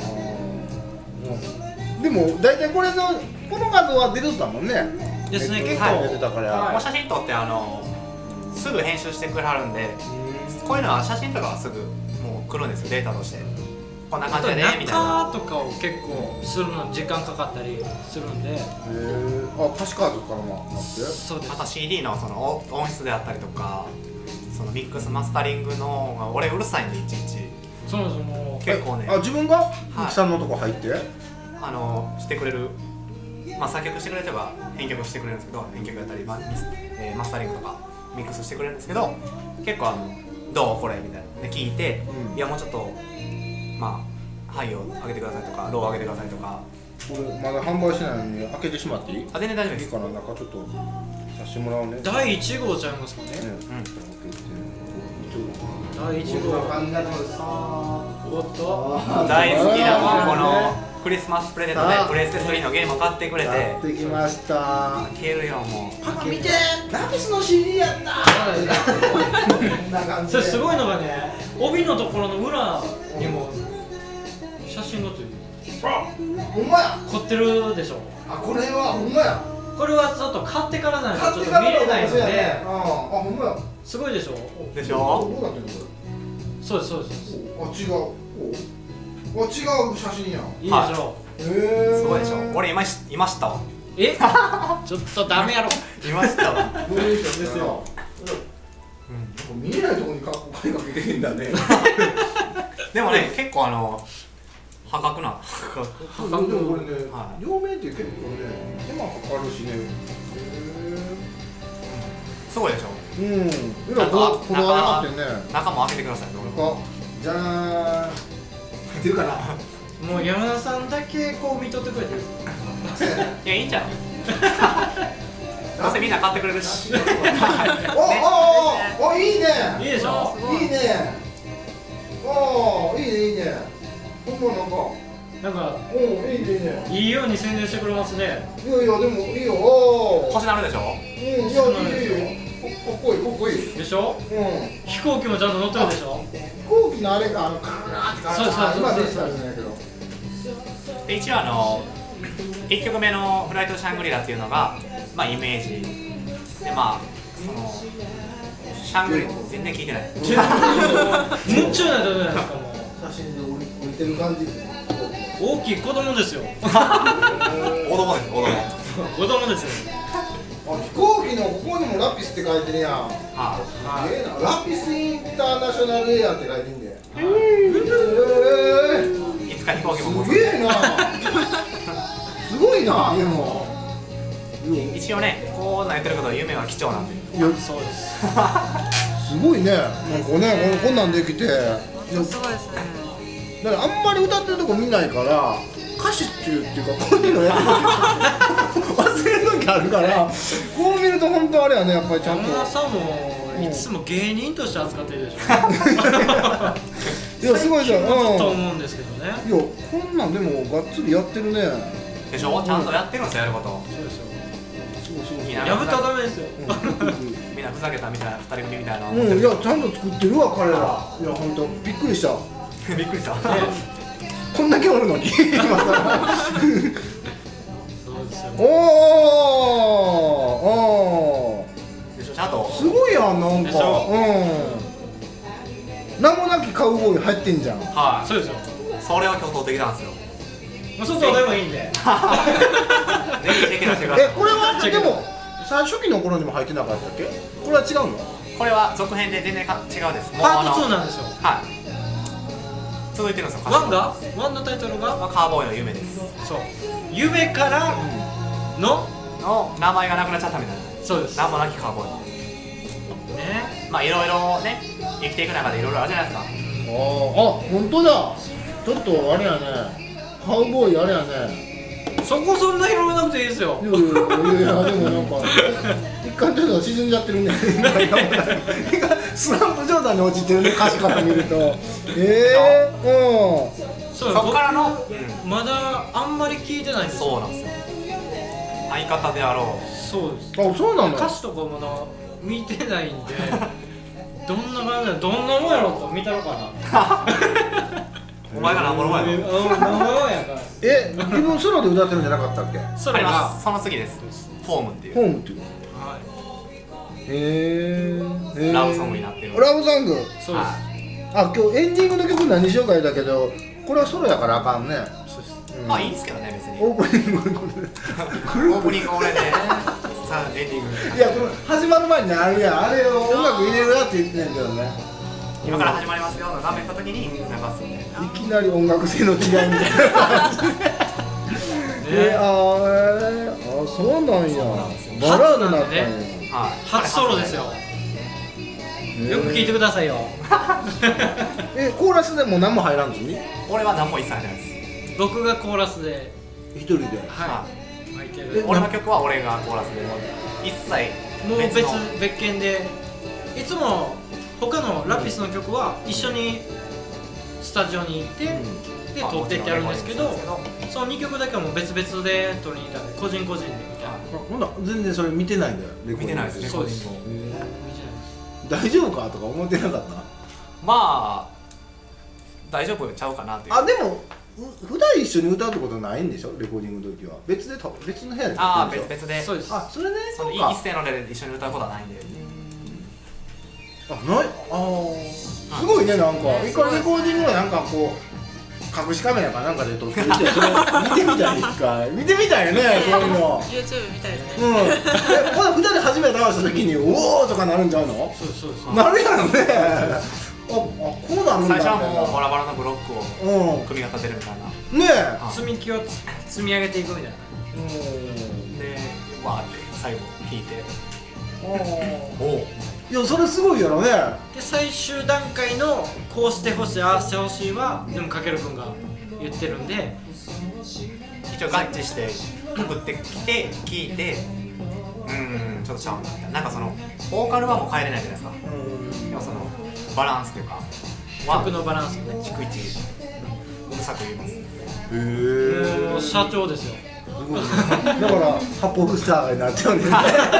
でも大体この画像は出てたもんね。 ですね、結構出てたから。 写真撮ってすぐ編集してくれはるんで、こういうのは写真とかはすぐもう来るんですよ、データとして。こんな感じでねみたいな。 中とかを結構するの時間かかったりするんで。 歌詞カードからもあって。 そうです。 あと CD のその音質であったりとか、そのミックスマスタリングのが俺うるさいんでいちいち。 そうですもう結構ね。 自分がミキさんのとこ入って？ してくれる。作曲してくれれば編曲してくれるんですけど、編曲やったりマスタリングとかミックスしてくれるんですけど、結構どうこれみたいなで聞いて、いやもうちょっとハイを上げてくださいとかローを上げてくださいとか。 これまだ販売してないのに開けてしまっていい？ 全然大丈夫です。 いいかな、なんかちょっとさせてもらうね。 第1号ちゃいますかね。 第1号。 おっと。 大好きなこのクリスマスプレゼントでプレステ3のゲームを買ってくれて買ってきました。 開けるよもう。 パパ見て、ラピスの CD やったそれすごいのがね、帯のところの裏にも写真がついてる。 ほんまや。 凝ってるでしょ。 あ、これはほんまや。 これはちょっと買ってからなんでちょっと見れないので、 あ、ほんまや。 すごいでしょ。 でしょ。 どうなってんのこそうですそうです。 れ。あ、違う。あ、違う写真やん。 いいでしょ。 すごいでしょ。俺いましたわ。 え？ちょっとダメやろ。 いましたわ。 こういう人ですよ。見えないところにかけてんだね。 でもね、結構破格な。 でもこれね、両面って結構ね、手間かかるしね。 すごいでしょ。 うん。裏こだわりあってね。 中も開けてください。 じゃーん。っていうかな。 もう山田さんだけこう見とってくれてる。 いや、いいんじゃん。どうせみんな買ってくれるし。 お、いいね。 いいでしょ。 いいね。お、いいねいいね。ほんまなんか、 お、いいね。 いいように宣伝してくれますね。 いやいや、でもいいよ。お星なるでしょ。 いやいいよ。かっこいいかっこいい。 でしょ。飛行機もちゃんと乗ってるでしょ。 飛行機のあれがカーって感じ。今できたんじゃないけど。 で一応1曲目の「フライトシャングリラ」っていうのがまあイメージで、まあそのシャングリラ全然聞いてない。 夢中なじゃないですか。もう写真で降りてる感じ。 大きい子供ですよ。 子供です。 子供ですよ。 飛行機のここにもラピスって書いてるやん。ラピスインターナショナルエアって書いてんで。 いつか飛行機も持つ。 すげえな。すごいな。でも一応ね、こうなってるけど夢は貴重なんで。 いや、そうです。 すごいね。なんかね、こんなんできて。 すごいですね。 だからあんまり歌ってるとこ見ないから歌詞っていうかこういうのやってる忘れる時あるからこう見ると本当あれやね、やっぱりちゃんと。 山田さんもいつも芸人として扱ってるでしょ。 いやすごいじゃん。 と思うんですけどね。 いやこんなんでもがっつりやってるね。 でしょ。ちゃんとやってるんですよ、やること。 そうですよ。 やぶったらダメですよ。 みんなふざけたみたいな、二人組みたいな。 いやちゃんと作ってるわ彼ら。いや本当びっくりした。 びっくりした。 こんだけおるのに。 そうですよ。 おお。 でしょ、ちゃんと。 すごいやん、なんか。名もなきカウボーイ入ってんじゃん。 はい。 そうですよ。 それを今日取ってきたんですよ。 外でもいいんで。 ぜひチェックしてください。 これはでも最初期の頃にも入ってなかったっけ？これは違うの？ これは続編で全然違うです。 パート2なんですよ。 はい。続いてるんですよ。 ワンのタイトルがカーボーイの夢です。 そう。夢からの名前がなくなっちゃったみたいな。 そうです。 名もなきカーボーイ。 ね。 まあいろいろね、生きていく中でいろいろあるじゃないですか。 本当だ。ちょっとあれやね。カウボーイあれやね。 そんな広めなくていいですよ。 いやでもなんか一回ちょっと沈んじゃってるね。スランプ状態に落ちてるね、歌詞から見ると。 そこからのまだあんまり聞いてないんですよ。 そうなんですよ。相方であろう。 そうです。 あ、そうなの。 歌詞とかまだ見てないんで、どんな感じどんなもんやろうと見たのかな。 お前が何者やろ。 何者やから。 自分ソロで歌ってるんじゃなかったっけ？ それがその次です。ホームっていう。 ホームっていう。 はい。 ラブソングになってる。 ラブソング。 そうです。 今日エンディングの曲何しようかだけど、これはソロやからあかんね。 そうです。まあいいですけどね、別に。 オープニングオープニング俺で、さあエンディング。 いや、この始まる前にあるやん、あれを音楽入れるやって言ってんねんけどね。 今から始まりますよの画面の時に流すんで。 いきなり音楽性の違いみたいな感じで。そうなんや。バラードになったんや。 初ソロですよ。よく聞いてくださいよ。 コーラスでも何も入らんずに？ 俺は何も一切ないです。 僕がコーラスで一人で。 はい。入ってる。 俺の曲は俺がコーラスで、一切もう別件で、いつも他のラピスの曲は一緒にススタジオに行って、で撮ってってやるんですけど、その2曲だけはもう別々で撮りに行ったんで、個人個人でみたいな。 ほんな全然それ見てないんだよ。 見てないですね。 そうです。 大丈夫かとか思ってなかった。 まあ大丈夫ちゃうかなっていう。 あ、でも普段一緒に歌うってことはないんでしょ、レコーディングの時は。別の部屋で撮ってるんでしょ。別で。 そうです。 あ、それね。 その一斉ので一緒に歌うことはないんで。 あ、ない。すごいね、なんか一回レコーディングはなんかこう隠しカメラかなんかで撮ってるって、それ見てみたい一回。見てみたいよね、そういうの。 YouTube みたいですね。 うん。まだ2人初めて合わせた時におおとかなるんちゃうの？ そうそうそう。 なるやろね。こうなるんだ。 最初はもうバラバラのブロックを組み立てるみたいな。 ねえ。 積み木を積み上げていくみたいな。 で、わーって最後弾いて。 おお。いや、それすごいやろね。 で最終段階のこうしてほしい、ああしてほしいはでもかける君が言ってるんで、 一応合致して送ってきて聞いて、ちょっとちゃうんだみたいな。なんかそのボーカルはもう変えれないじゃないですか。でもそのバランスというか曲のバランスね、 逐一うるさく言います。 もう社長ですよ。 だから八方塞がになっちゃうんですね。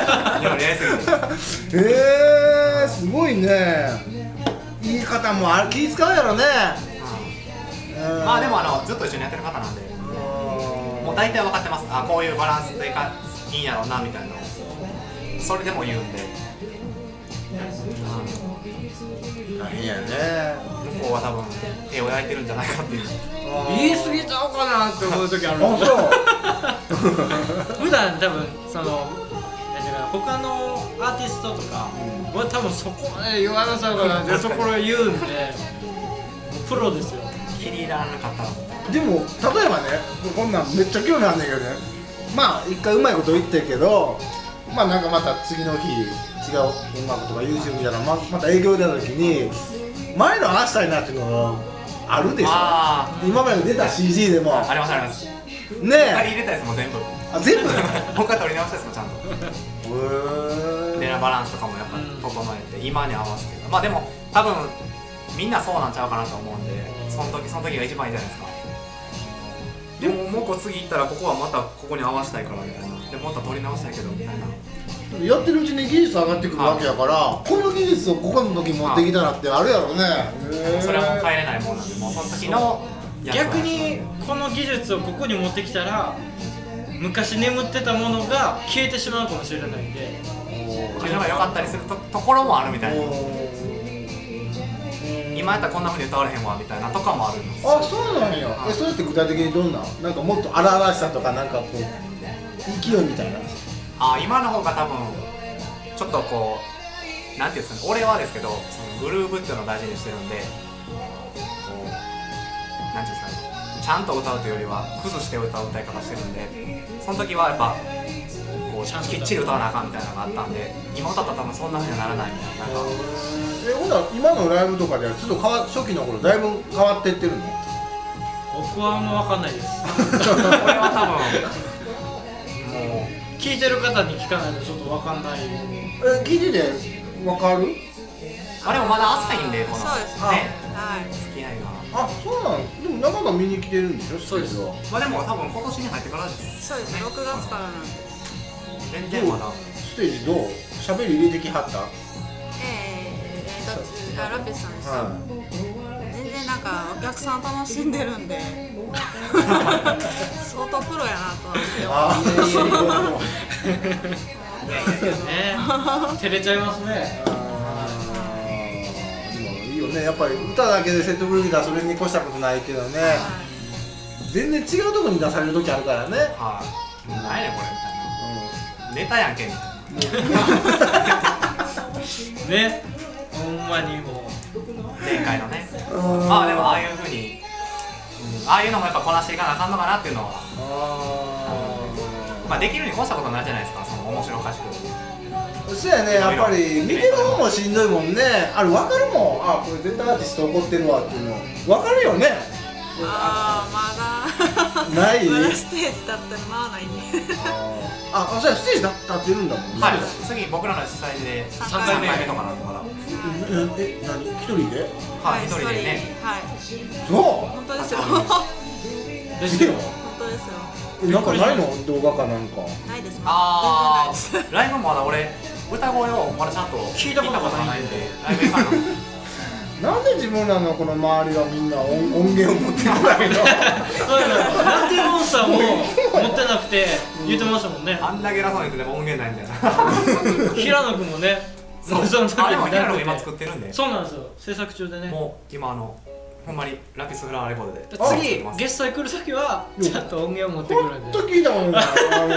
すごいね。言い方も気使うやろね。 まあでもずっと一緒にやってる方なんで、もう大体分かってます。あ、こういうバランスでいいんやろうなみたいなのをそれでも言うんで。 大変やね。 向こうは多分手を焼いてるんじゃないかっていう。 言い過ぎちゃうかなって思う時あるんですよ。普段多分その他のアーティストとかは多分そこまで言わなさうかなってそこを言うんで、プロですよ。 気に入らなかったら。 でも例えばね、こんなんめっちゃ興味あるんだけどね。まあ一回うまいこと言ってるけど、まあなんかまた次の日違う音楽とか YouTube みたいなまた営業出た時に前の合わせたいなっていうのがあるでしょ。今まで出た CD でもありますあります。 ねえ。 入れたやつも全部。 あ、全部。 僕は取り直したやつもちゃんと。でバランスとかもやっぱ整えて今に合わせて。まあでも多分みんなそうなんちゃうかなと思うんで、その時が一番いいじゃないですか。でももうこう次行ったらここはまたここに合わせたいからみたいな。でもまた取り直したいけどみたいな。 やってるうちに技術上がってくるわけやから、この技術をここの時持ってきたらってあるやろね。 それはもう変えれないもんなんで、もうその時の逆にこの技術をここに持ってきたら昔眠ってたものが消えてしまうかもしれないんで、 っていうのが良かったりするところもあるみたいな。今やったらこんなふうに歌われへんわみたいなとかもあるんです。 あ、そうなんや。それって具体的にどんな、なんかもっと荒々しさとかなんかこう勢いみたいな。 今の方が多分ちょっとこうなんていうんですかね、俺はですけどそのグルーブっていうのを大事にしてるんで、こうなんていうんですかね、ちゃんと歌うというよりは崩して歌う歌い方してるんで、その時はやっぱこうきっちり歌わなあかんみたいなのがあったんで、今歌ったら多分そんなふうにはならないみたいな。なんかほんなら今のライブとかではちょっと初期の頃だいぶ変わってってるの？ 僕はもう分かんないです。 俺は多分もう聞いてる方に聞かないとちょっと分かんない。 聞いてて分かる？ あれもまだ浅いんで、このそうですね。はい。 付き合いが。 あ、そうなの。でも中が見に来てるんでしょ？ そうです。 まあでも多分今年に入ってからですそうです。6月からなんで。 全然まだステージどう？喋り入れてきはった？ ラピスさんですか？全然なんかお客さん楽しんでるんで相当プロやなとは思ってます。照れちゃいますね。 でもいいよね。やっぱり歌だけで説得力出それに越したことないけどね。全然違うところに出される時あるからね。 はい。何やねんこれみたいな。ネタやんけみたいな。 ね。ほんまにもう前回のね。まあでもああいう風に、ああいうのもやっぱこなしていかなあかんのかなっていうのは。まあできるに越したことないじゃないですか。その面白おかしく。 そうやね。やっぱり見てる方もしんどいもんね。あれ分かるもん。あ、これ絶対アーティスト怒ってるわっていうの分かるよね。 まだないまだステージ立ったら回らないんであ、そうや、ステージ立ってるんだもんね。 はい、次僕らの主催で 3 3 回目回目とかなんでまだ何、一人で？ はい、一人でねはいそ本当ですよ本ですよ。 当ですよう。なんかないの？動画かなんか。 ないですあ全然ないですー、ライブもまだ俺歌声をまだちゃんと聞いたことがないんでライブ行かんのなんで自分らのこの周りはみんな音源を持ってこないの？ そうやな。ラテモンスターも持ってなくて言ってましたもんね。 あんだけ偉そうに言ってでも音源ないみたいな平野くんもね。 そうその時あれもに平野が今作ってるんでそうなんですよ。制作中でね。 もう今ほんまにラピスフラワーレコードで次ゲストに来る時はちゃんと音源を持ってくるんで。 ほんと聞いたもんね。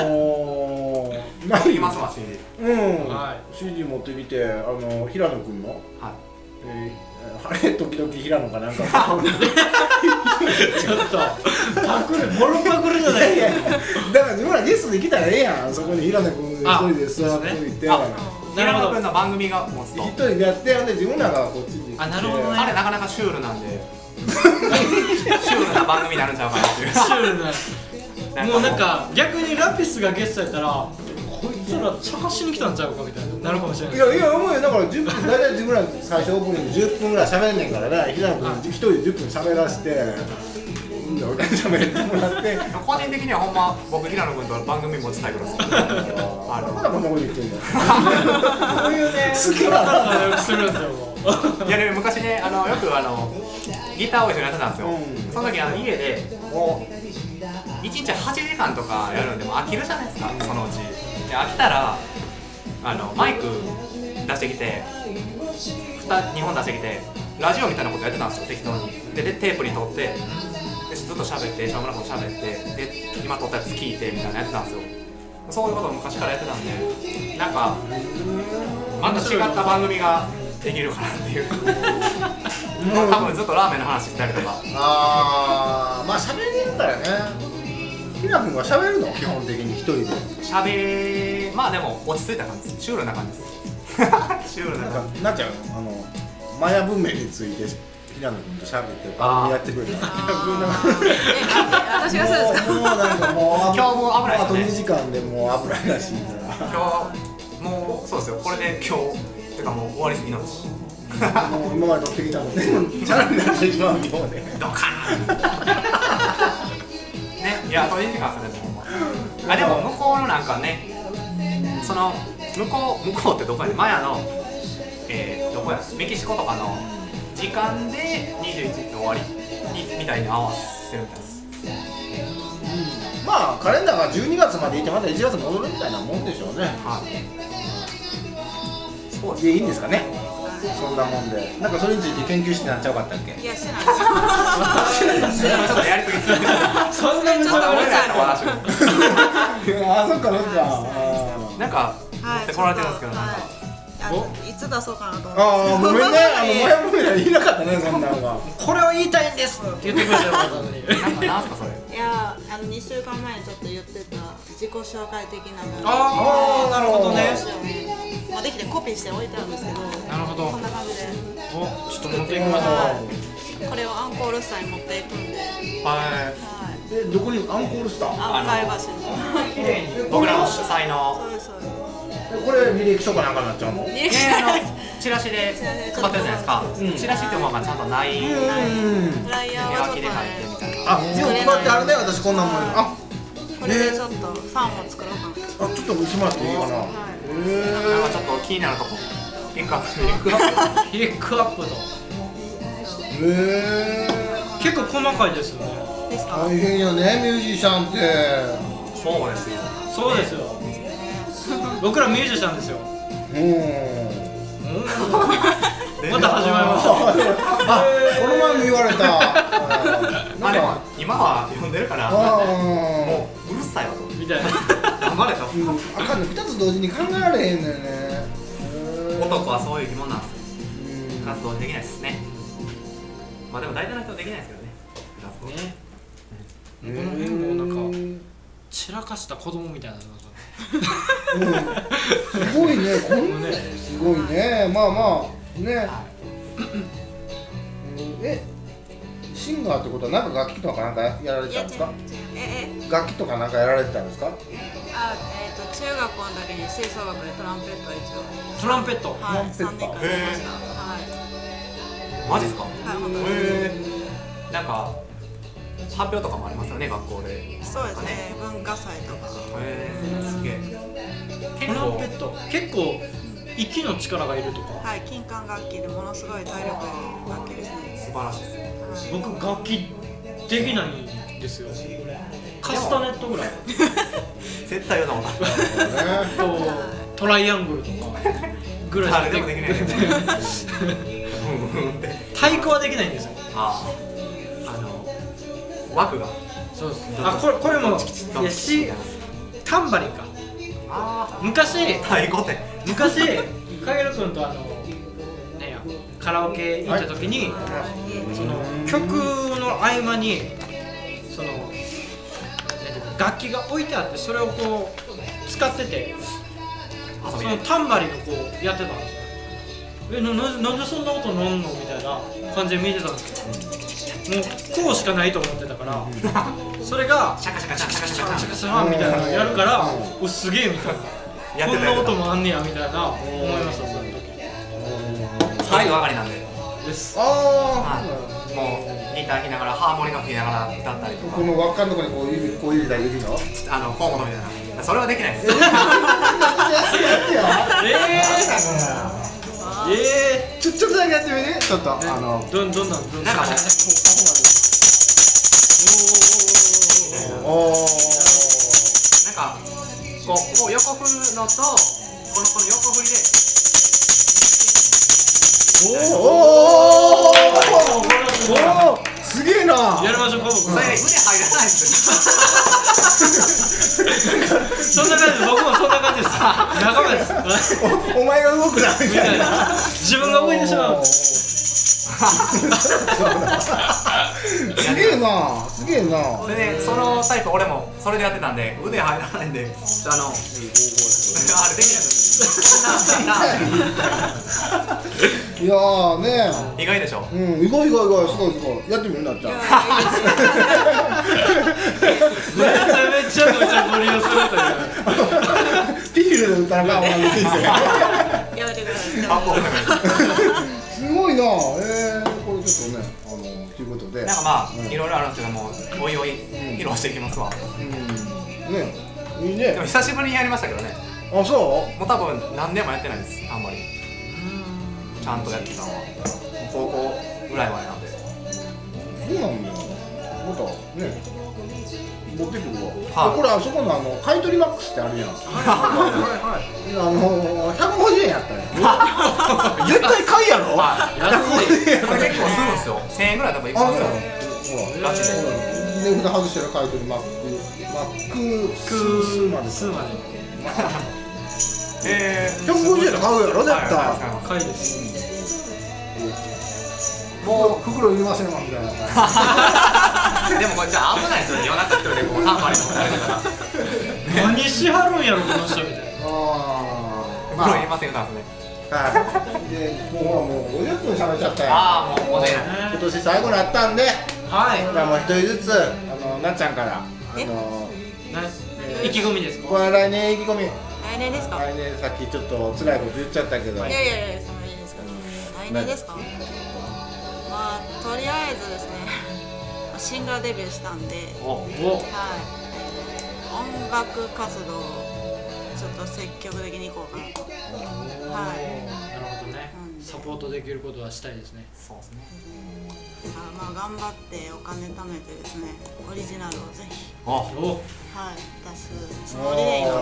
行きますわ CD は CD 持ってきて、平野くんのはいあれ時々平野かなんかちょっとパクるボロパクるじゃないですか。 だから自分らゲストで来たらええやん。そこに平野くん一人で座っておいて、 あなるほど平野君の番組が持つと一人でやって、で自分らがこっちに来て、 あなるほどねあれなかなかシュールなんでシュールな番組になるんちゃうかなっていうシュールなもうなんか逆にラピスがゲストやったらこいつら茶化しに来たんちゃうかみたいになるかもしれない。 いやいや思うよ。だから10分大体自分ら最初オープニング10分ぐらい喋んねんからね。平野くん一人で10分喋らせて、俺が喋ってもらって。 個人的にはほんま僕平野君と番組持ちたいぐらいですまだこんなこと言ってんだよ。 こういうね好きなのよくするんですよもう。 いやでも昔ねよくギターを一緒にやってたんですよ、その時家でもう1日8時間とかやるんでもう飽きるじゃないですかそのうちで飽きたらマイク出してきて2本出してきてラジオみたいなことやってたんですよ適当にでテープに撮ってでずっと喋ってしょうもなく喋ってで今撮ったやつ聞いてみたいなのやってたんですよそういうことを昔からやってたんでなんかまた違った番組ができるかなっていう多分ずっとラーメンの話したりとかまあ喋れるからね。平野くんは喋るの基本的に一人で。 まあでも落ち着いた感じですシュールな感じですシュールな感じなっちゃうマヤ文明について平野くんと喋って番組やってくれる。 私がそうですかもうなんかもう今日も危ないですねあと2時間でもう危ないらしいから今日もうそうですよこれで今日てかもう終わりすぎのしもう今まで撮ってきたのでチャラになってしまうようでドカーンねいやあと2時間それでもでも向こうのなんかねその向こうってどこやねマヤのどこやメキシコとかの時間で21って終わりみたいに合わせるみたいです。 まあカレンダーが12月までいてまた1月戻るみたいなもんでしょうね。 そうでいいんですかね。そんなもんでなんかそれについて研究してなっちゃうかったっけ。 いやしてないですちょっとやりすぎすぎるそんなちょっと俺らの話あそっかそっか。 なんか持ってこられてるんですけどなんかいつ出そうかなと思ってごめんねマヤ文明はいなかったねそんなのが。 これを言いたいんですって言ってくれたよかったのに。 なんすかそれいや2週間前にちょっと言ってた自己紹介的な部分ああなるほどね。 まあできてコピーして置いてあるんですけどなるほど。 こんな感じでおちょっと持っていきましょう。 これをアンコールスターに持っていくんではいどこにアンコールスター？ 案外橋に僕らの主催のそうですそうですこれ履歴書かなんかになっちゃうの？ リアクションチラシで配ってるじゃないですか、チラシってもまあちゃんとない手フライヤーは書きで書いてちょっとみたいなあ、でもこうやってあれね、私こんなんもんあ、 これでちょっとファンを作ろうかなちょっと見せてもらっていいかな。 なんかちょっと気になるとこピックアップしてピックアップと結構細かいですよね。 ですか大変よね、ミュージシャンって。 そうですよそうですよ。僕らミュージシャンですよ。また始まりました。 あ、この前も言われた。 まあでも今は呼んでるからもううるさいわとみたいな。 黙れとあかんね、2つ同時に考えられへんのよね。 男はそういう疑問なんですよ。活動できないですね。まあでも大体の人はできないですけどね。 ね。この辺もなんか散らかした子供みたいな。 すごいね、こんなすごいね、まあまあね。 シンガーってことはなんか楽器とかなんかやられてたんですか？楽器とかなんかやられてたんですか？ 中学校の時に吹奏楽でトランペットは一応。 トランペット。 はい、3年間やりました。はい。 マジですか？ はい、本当に。 なんか発表とかもありますよね、学校で。 そうですね、文化祭とか。 すげえ。 トランペット結構息の力がいるとか。 はい、金管楽器でものすごい体力の楽器ですね。 素晴らしいですね。 僕楽器できないんですよ。カスタネットぐらい。 絶対言うなもんな。 トライアングルとかぐらいしかできない。 太鼓はできないんですよ。 枠が。 そうです。これもタンバリンか。昔太鼓って。 昔かげる君とカラオケ行った時にその曲の合間にその楽器が置いてあってそれをこう使っててそのタンバリンをこうやってたんですよ。なんでそんな音なんのみたいな感じで見てたんですけど、もうこうしかないと思ってたからそれがシャカシャカシャカシャカシャカシャカシャカみたいなのやるからおすげえみたいなこんな音もあんねやみたいな思いました。その時最後上がりなんでです。 もうギター弾きながらハーモニカ吹きながら歌ったりとか、 この輪っかのとこにこう入れた指の河本みたいな、それはできないです。 ちょっとだけやってみて。ちょっとどんなんなんかもうなんかこう横振るのとこの横振りで。 すげえな。 やりましょうか。僕それ腕入らないですよ。 そんな感じです。僕もそんな感じです。仲間です。 お前が動くなみたいな。 自分が動いてしまう。 すげえな。すげえな。 それでそのタイプ俺もそれでやってたんで腕入らないんであれできない。 いやーね。 意外でしょ。 意外すごいやってみるなっちゃう。 めちゃめちゃご利用するという。 ピールで歌うかもしれないですよ。 やめてください。 すごいな。これちょっとねということで。 なんかまあいろいろあるんですけども、おいおい披露していきますわ。 ね、いいね。 でも久しぶりにやりましたけどね。 あ、そう？ もう多分何年もやってないです。あんまり。ちゃんとやってたのは高校ぐらい前なんで。 そうなんだよ。またね、持ってくるわ。 はい、 これあそこの買い取りマックスってあるやん。150円やったよ。絶対買いやろ。 はい。安い。これ結構するんですよ。1000円ぐらい多分いくんですよ。ガチで。 値札外したら買い取りマックスまで。150円で買うやろ絶対。 買いです。 もう袋いりませんわみたいな。 でもこれじゃあ危ないですよね。夜中一人でこうタンバリン持たれてたら。 何しはるんやろこの人みたいな。 袋いりませんよなんですね。 はい。でもう50分喋っちゃったよ。 もうね。 今年最後になったんで。 はい。 じゃあもう一人ずつなっちゃんから意気込みですか。 これ来年意気込み。 来年ですか。 来年さっきちょっと辛いこと言っちゃったけど。 いやそんなにですか。来年ですか。まあとりあえずですね、シンガーデビューしたんで、はい、音楽活動をちょっと積極的にいこうかなと。はい。 なるほどね。サポートできることはしたいですね。 そうですね。 まあ頑張ってお金貯めてですね、オリジナルをぜひはい出すつもりでいます。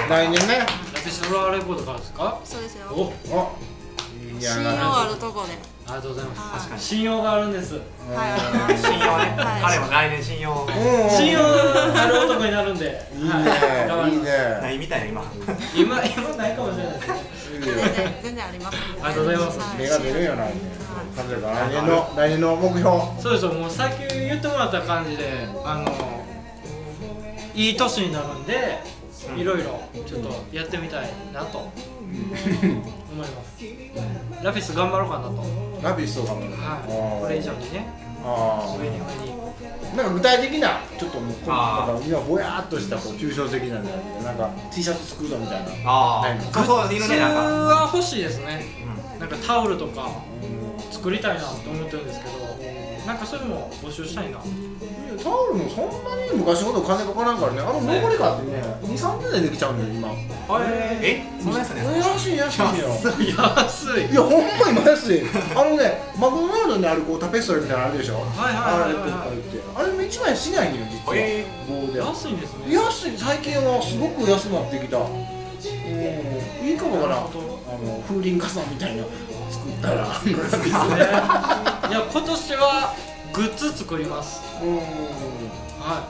来年ね。 私フラワーレコードからですか。 そうですよ。 信用あるとこで。 ありがとうございます。確かに信用があるんです。 はい。 信用ね。彼も来年信用。 信用ある男になるんで。 いいね。いいね。 ないみたいな今ないかもしれないです。 全然あります。 ありがとうございます。 目が出るよ来年の目標。 そうですよ。もうさっき言ってもらった感じでいい年になるんでいろいろちょっとやってみたいなと思います。ラピス頑張ろうかなと。 ラピスとかも、 はい、これ以上にね、上になんか具体的なちょっともうなんか今ぼやっとしたこう抽象的なのなんか T シャツ作るぞみたいな。 そういうのね、なんかは欲しいですね。なんかタオルとか作りたいなと思ってるんですけど、なんかそれも募集したいな。 タオルもそんなに昔ほど金かからんからね、ノーリカってね、2、30年できちゃうんだよ、今。 そんなやつね。 安いよ。 安い。 いや、ほんま今安い。マクドナルドにあるこうタペストリーみたいなのあるでしょ。あれも1枚しないのよ、実は。棒で。 安いんですね。 安い、最近はすごく安くなってきた。いいかもかな。風鈴傘みたいな作ったら。 いや、今年はグッズ作ります。はい、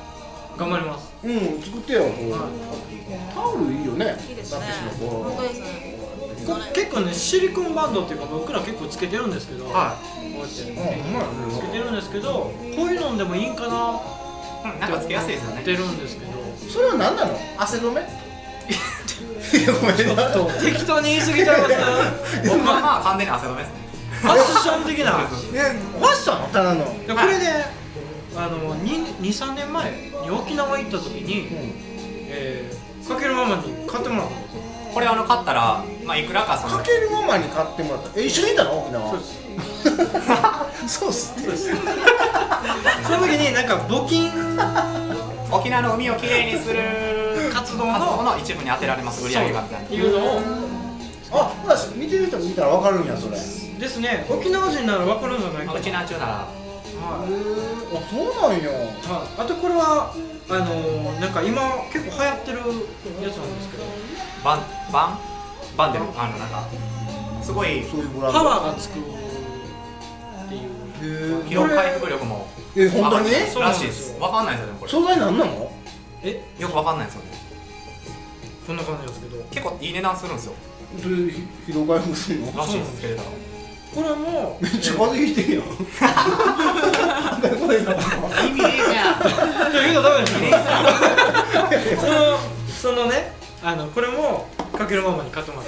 頑張ります。 作ってよ。タオルいいよね。 いいですね。本当ですね。 結構ね、シリコンバンドっていうか僕ら結構つけてるんですけど、こうやってつけてるんですけど、こういうのでもいいんかな。 なんかつけやすいですよね。 ってるんですけど。 それは何なの？汗止め？ ちょっと適当に言い過ぎちゃいます。 僕はまあ完全に汗止めですね。 ファッション的な。 ファッション？ただの。これで2、3年前に沖縄行った時に、かけるママに買ってもらったんですよ。 これ買ったら、まあいくらかかけるママに買ってもらった。一緒にいたの？沖縄。そうっす。 その時になんか募金、 沖縄の海をきれいにする活動の一部に当てられます売り上げがみたいな。 っていうのを、 見てる人見たら分かるんやそれ。 ですね。沖縄人なら分かるんじゃないかな。 沖縄中なら。 そうなんや。 あとこれはなんか今結構流行ってるやつなんですけど、 バンでもなんかすごいパワーがつくっていう。 疲労回復力も本当にらしいです。分かんないですよねこれ。 素材なんなの？ よく分かんないですよね。 こんな感じですけど。 結構いい値段するんですよ。 それ疲労回復するの？ らしいです。つけれたら。 これもめっちゃ風邪ひいてるよ。これが意味ねえじゃん。 言うのダメですよ。そのね、これもかけるママに買ってもらった。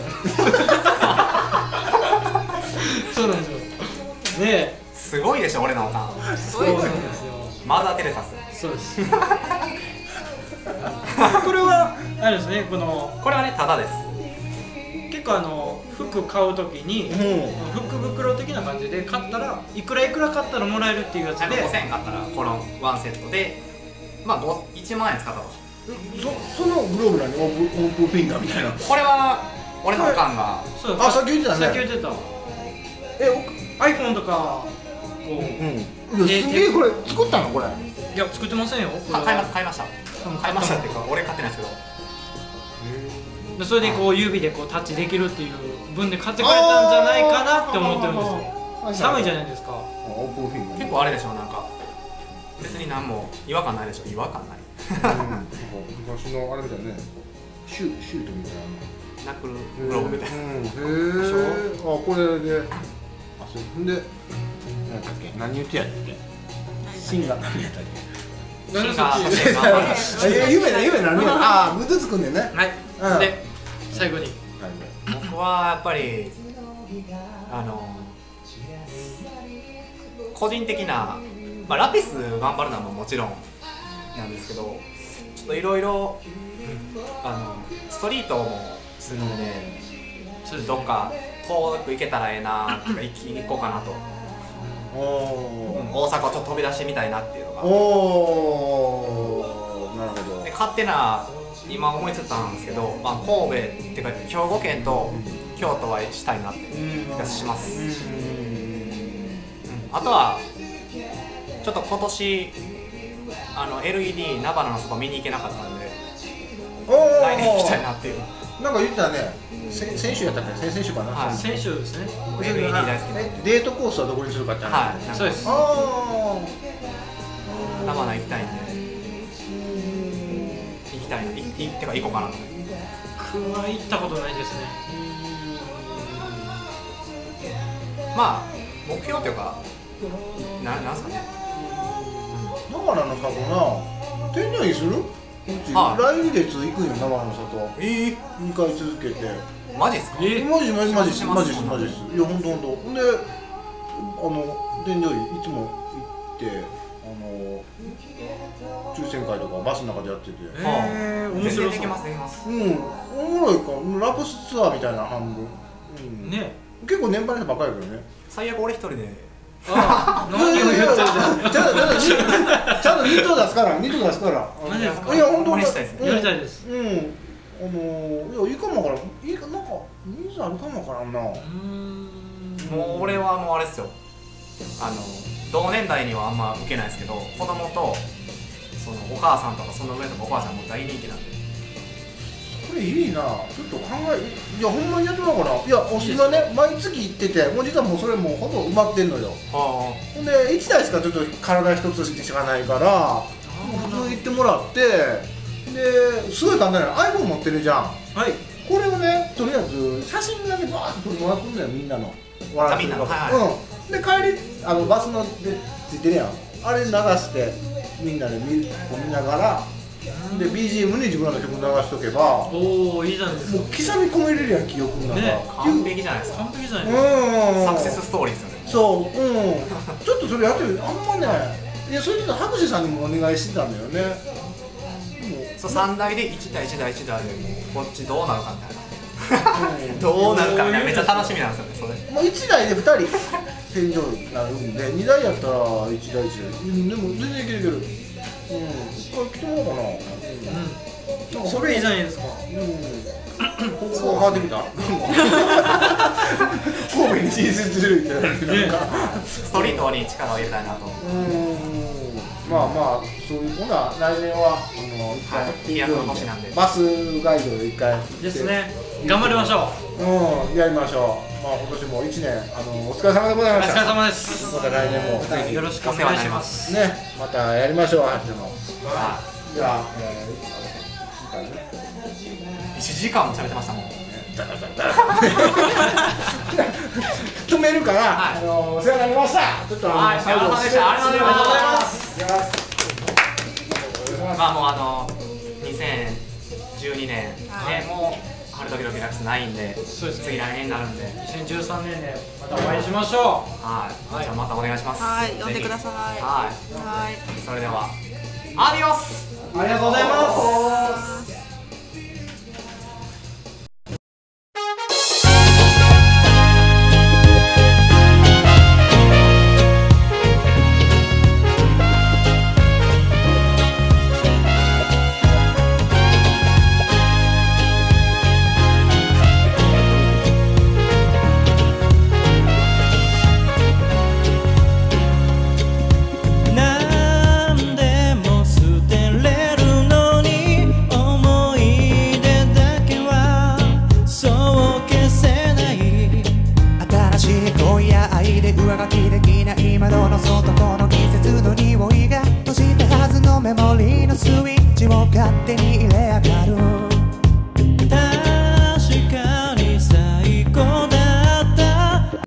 そうなんですよ。ね、 すごいでしょ俺のおかん。 そうなんですよ。 マザー・テレサス。 そうです。これはあれですね、これはねタダです。 結構服買うときに福袋的な感じで買ったらいくら買ったらもらえるっていうやつで 5000円買ったらこの1セットでまあ1万円使ったと。 そのグローブなの？オープンフィンガーみたいな。 これは俺のおかんがさっき言ってたね。 さっき言ってた。iPhone とかをすげえこれ作ったのこれ？ いや作ってませんよ。 買いましたっていうか俺買ってないですけど。 それでこう指でこうタッチできるっていう分で買ってくれたんじゃないかなって思ってるんですよ。寒いじゃないですか。 結構あれでしょ、なんか別に何も違和感ないでしょ。違和感ない。 昔のあれみたいね、シュートみたいなナックルグローブみたいな。 これでそんで何だっけ、何言ってやったっけ、シンガー何やったっけ、夢何グッズ作んねんね。 はい。で最後に僕はやっぱり個人的な、ラピス頑張るのはもちろんなんですけど、ちょっといろいろストリートもするので、どっか遠く行けたらええなとか行こうかなと。大阪をちょっと飛び出してみたいなっていうのが。なるほど。で勝手な今思いついたんですけど、神戸っていうか兵庫県と京都はしたいなって気がします。あとはちょっと今年LED 菜花のそこ見に行けなかったんで、来年行きたいなっていう。 なんか言ってたね。先週やったっけ？先週かな。 先週ですね。 LED 大好きなんで。 デートコースはどこにするかって話。 はい。そうです。 菜花行きたいんで。行きたいな。てか行こうかなと。 僕は行ったことないですね。 目標っていうかなんすかね。 菜花の里な、天井にする？来月行くんよ、菜花の里。2回続けて。 マジっすか？ マジです。いや本当ほんと。で添乗員いつも行って抽選会とかバスの中でやってて。 面白い。できます。 おもろいか。ラプスツアーみたいな半分。ね。結構年配の人ばっかりだけどね。 最悪俺一人で。 何を言ってるじゃん。ちゃんとニット出すから。マジですか？いや本当にやりたいです。 いやいいかもわからん。なんかニーズあるかもわからんな。 もう俺はもうあれですよ。同年代にはあんま受けないですけど、子供とそのお母さんとかその上とかおばあちゃんも大人気なんで。 これいいな。ちょっと考え、いやほんまにやってもらおうかな。いや今ね毎月行ってて、もう実はもうそれもうほぼ埋まってんのよ。ほんで1台しかちょっと体一つしかないから、普通行ってもらって、ですごい簡単なの。 iPhone 持ってるじゃん。はい。これをねとりあえず写真だけバーッと撮ってもらってんのよ、みんなの。笑ってるから。で帰りバスのでついてるやん。あれ流してみんなで見ながら。で BGM に自分らの曲流しとけば、 おおいいじゃないですか。 もう刻み込めれるやん、記憶の中。 完璧じゃないですか。 完璧じゃないですか。 サクセスストーリーですよね。 そう、ちょっとそれやってる。あんまね、いやそれちょっと博士さんにもお願いしてたんだよね。 そう3台で1台でもうこっちどうなるかみたいな。どうなるかみたいな、めっちゃ楽しみなんですよね、それ。 もう1台で2人天井になるんで、2台やったら1台でも全然いける。これ来てもらおうかな。 それいいじゃないですか。 ここ変わってきた。神戸に進出するみたいな。 ストリートに力を入れたいなと。 まあそういうほな来年はバスガイドで1回ですね。頑張りましょう。やりましょう。まあ今年も1年お疲れ様でございました。 お疲れ様です。 また来年もぜひよろしくお願いします。 ね、またやりましょう。じゃあ 1時間も喋ってましたもん。 止めるから、お世話になりました。ちょっと最後までした。ありがとうございます。まあもう2012年ね、もう春時々ラクスないんで、次来年になるんで、 2013年でまたお会いしましょう。 はい。じゃあまたお願いします。 はい、呼んでください。 はい。それではアディオス。 ありがとうございます。 上書きできない今の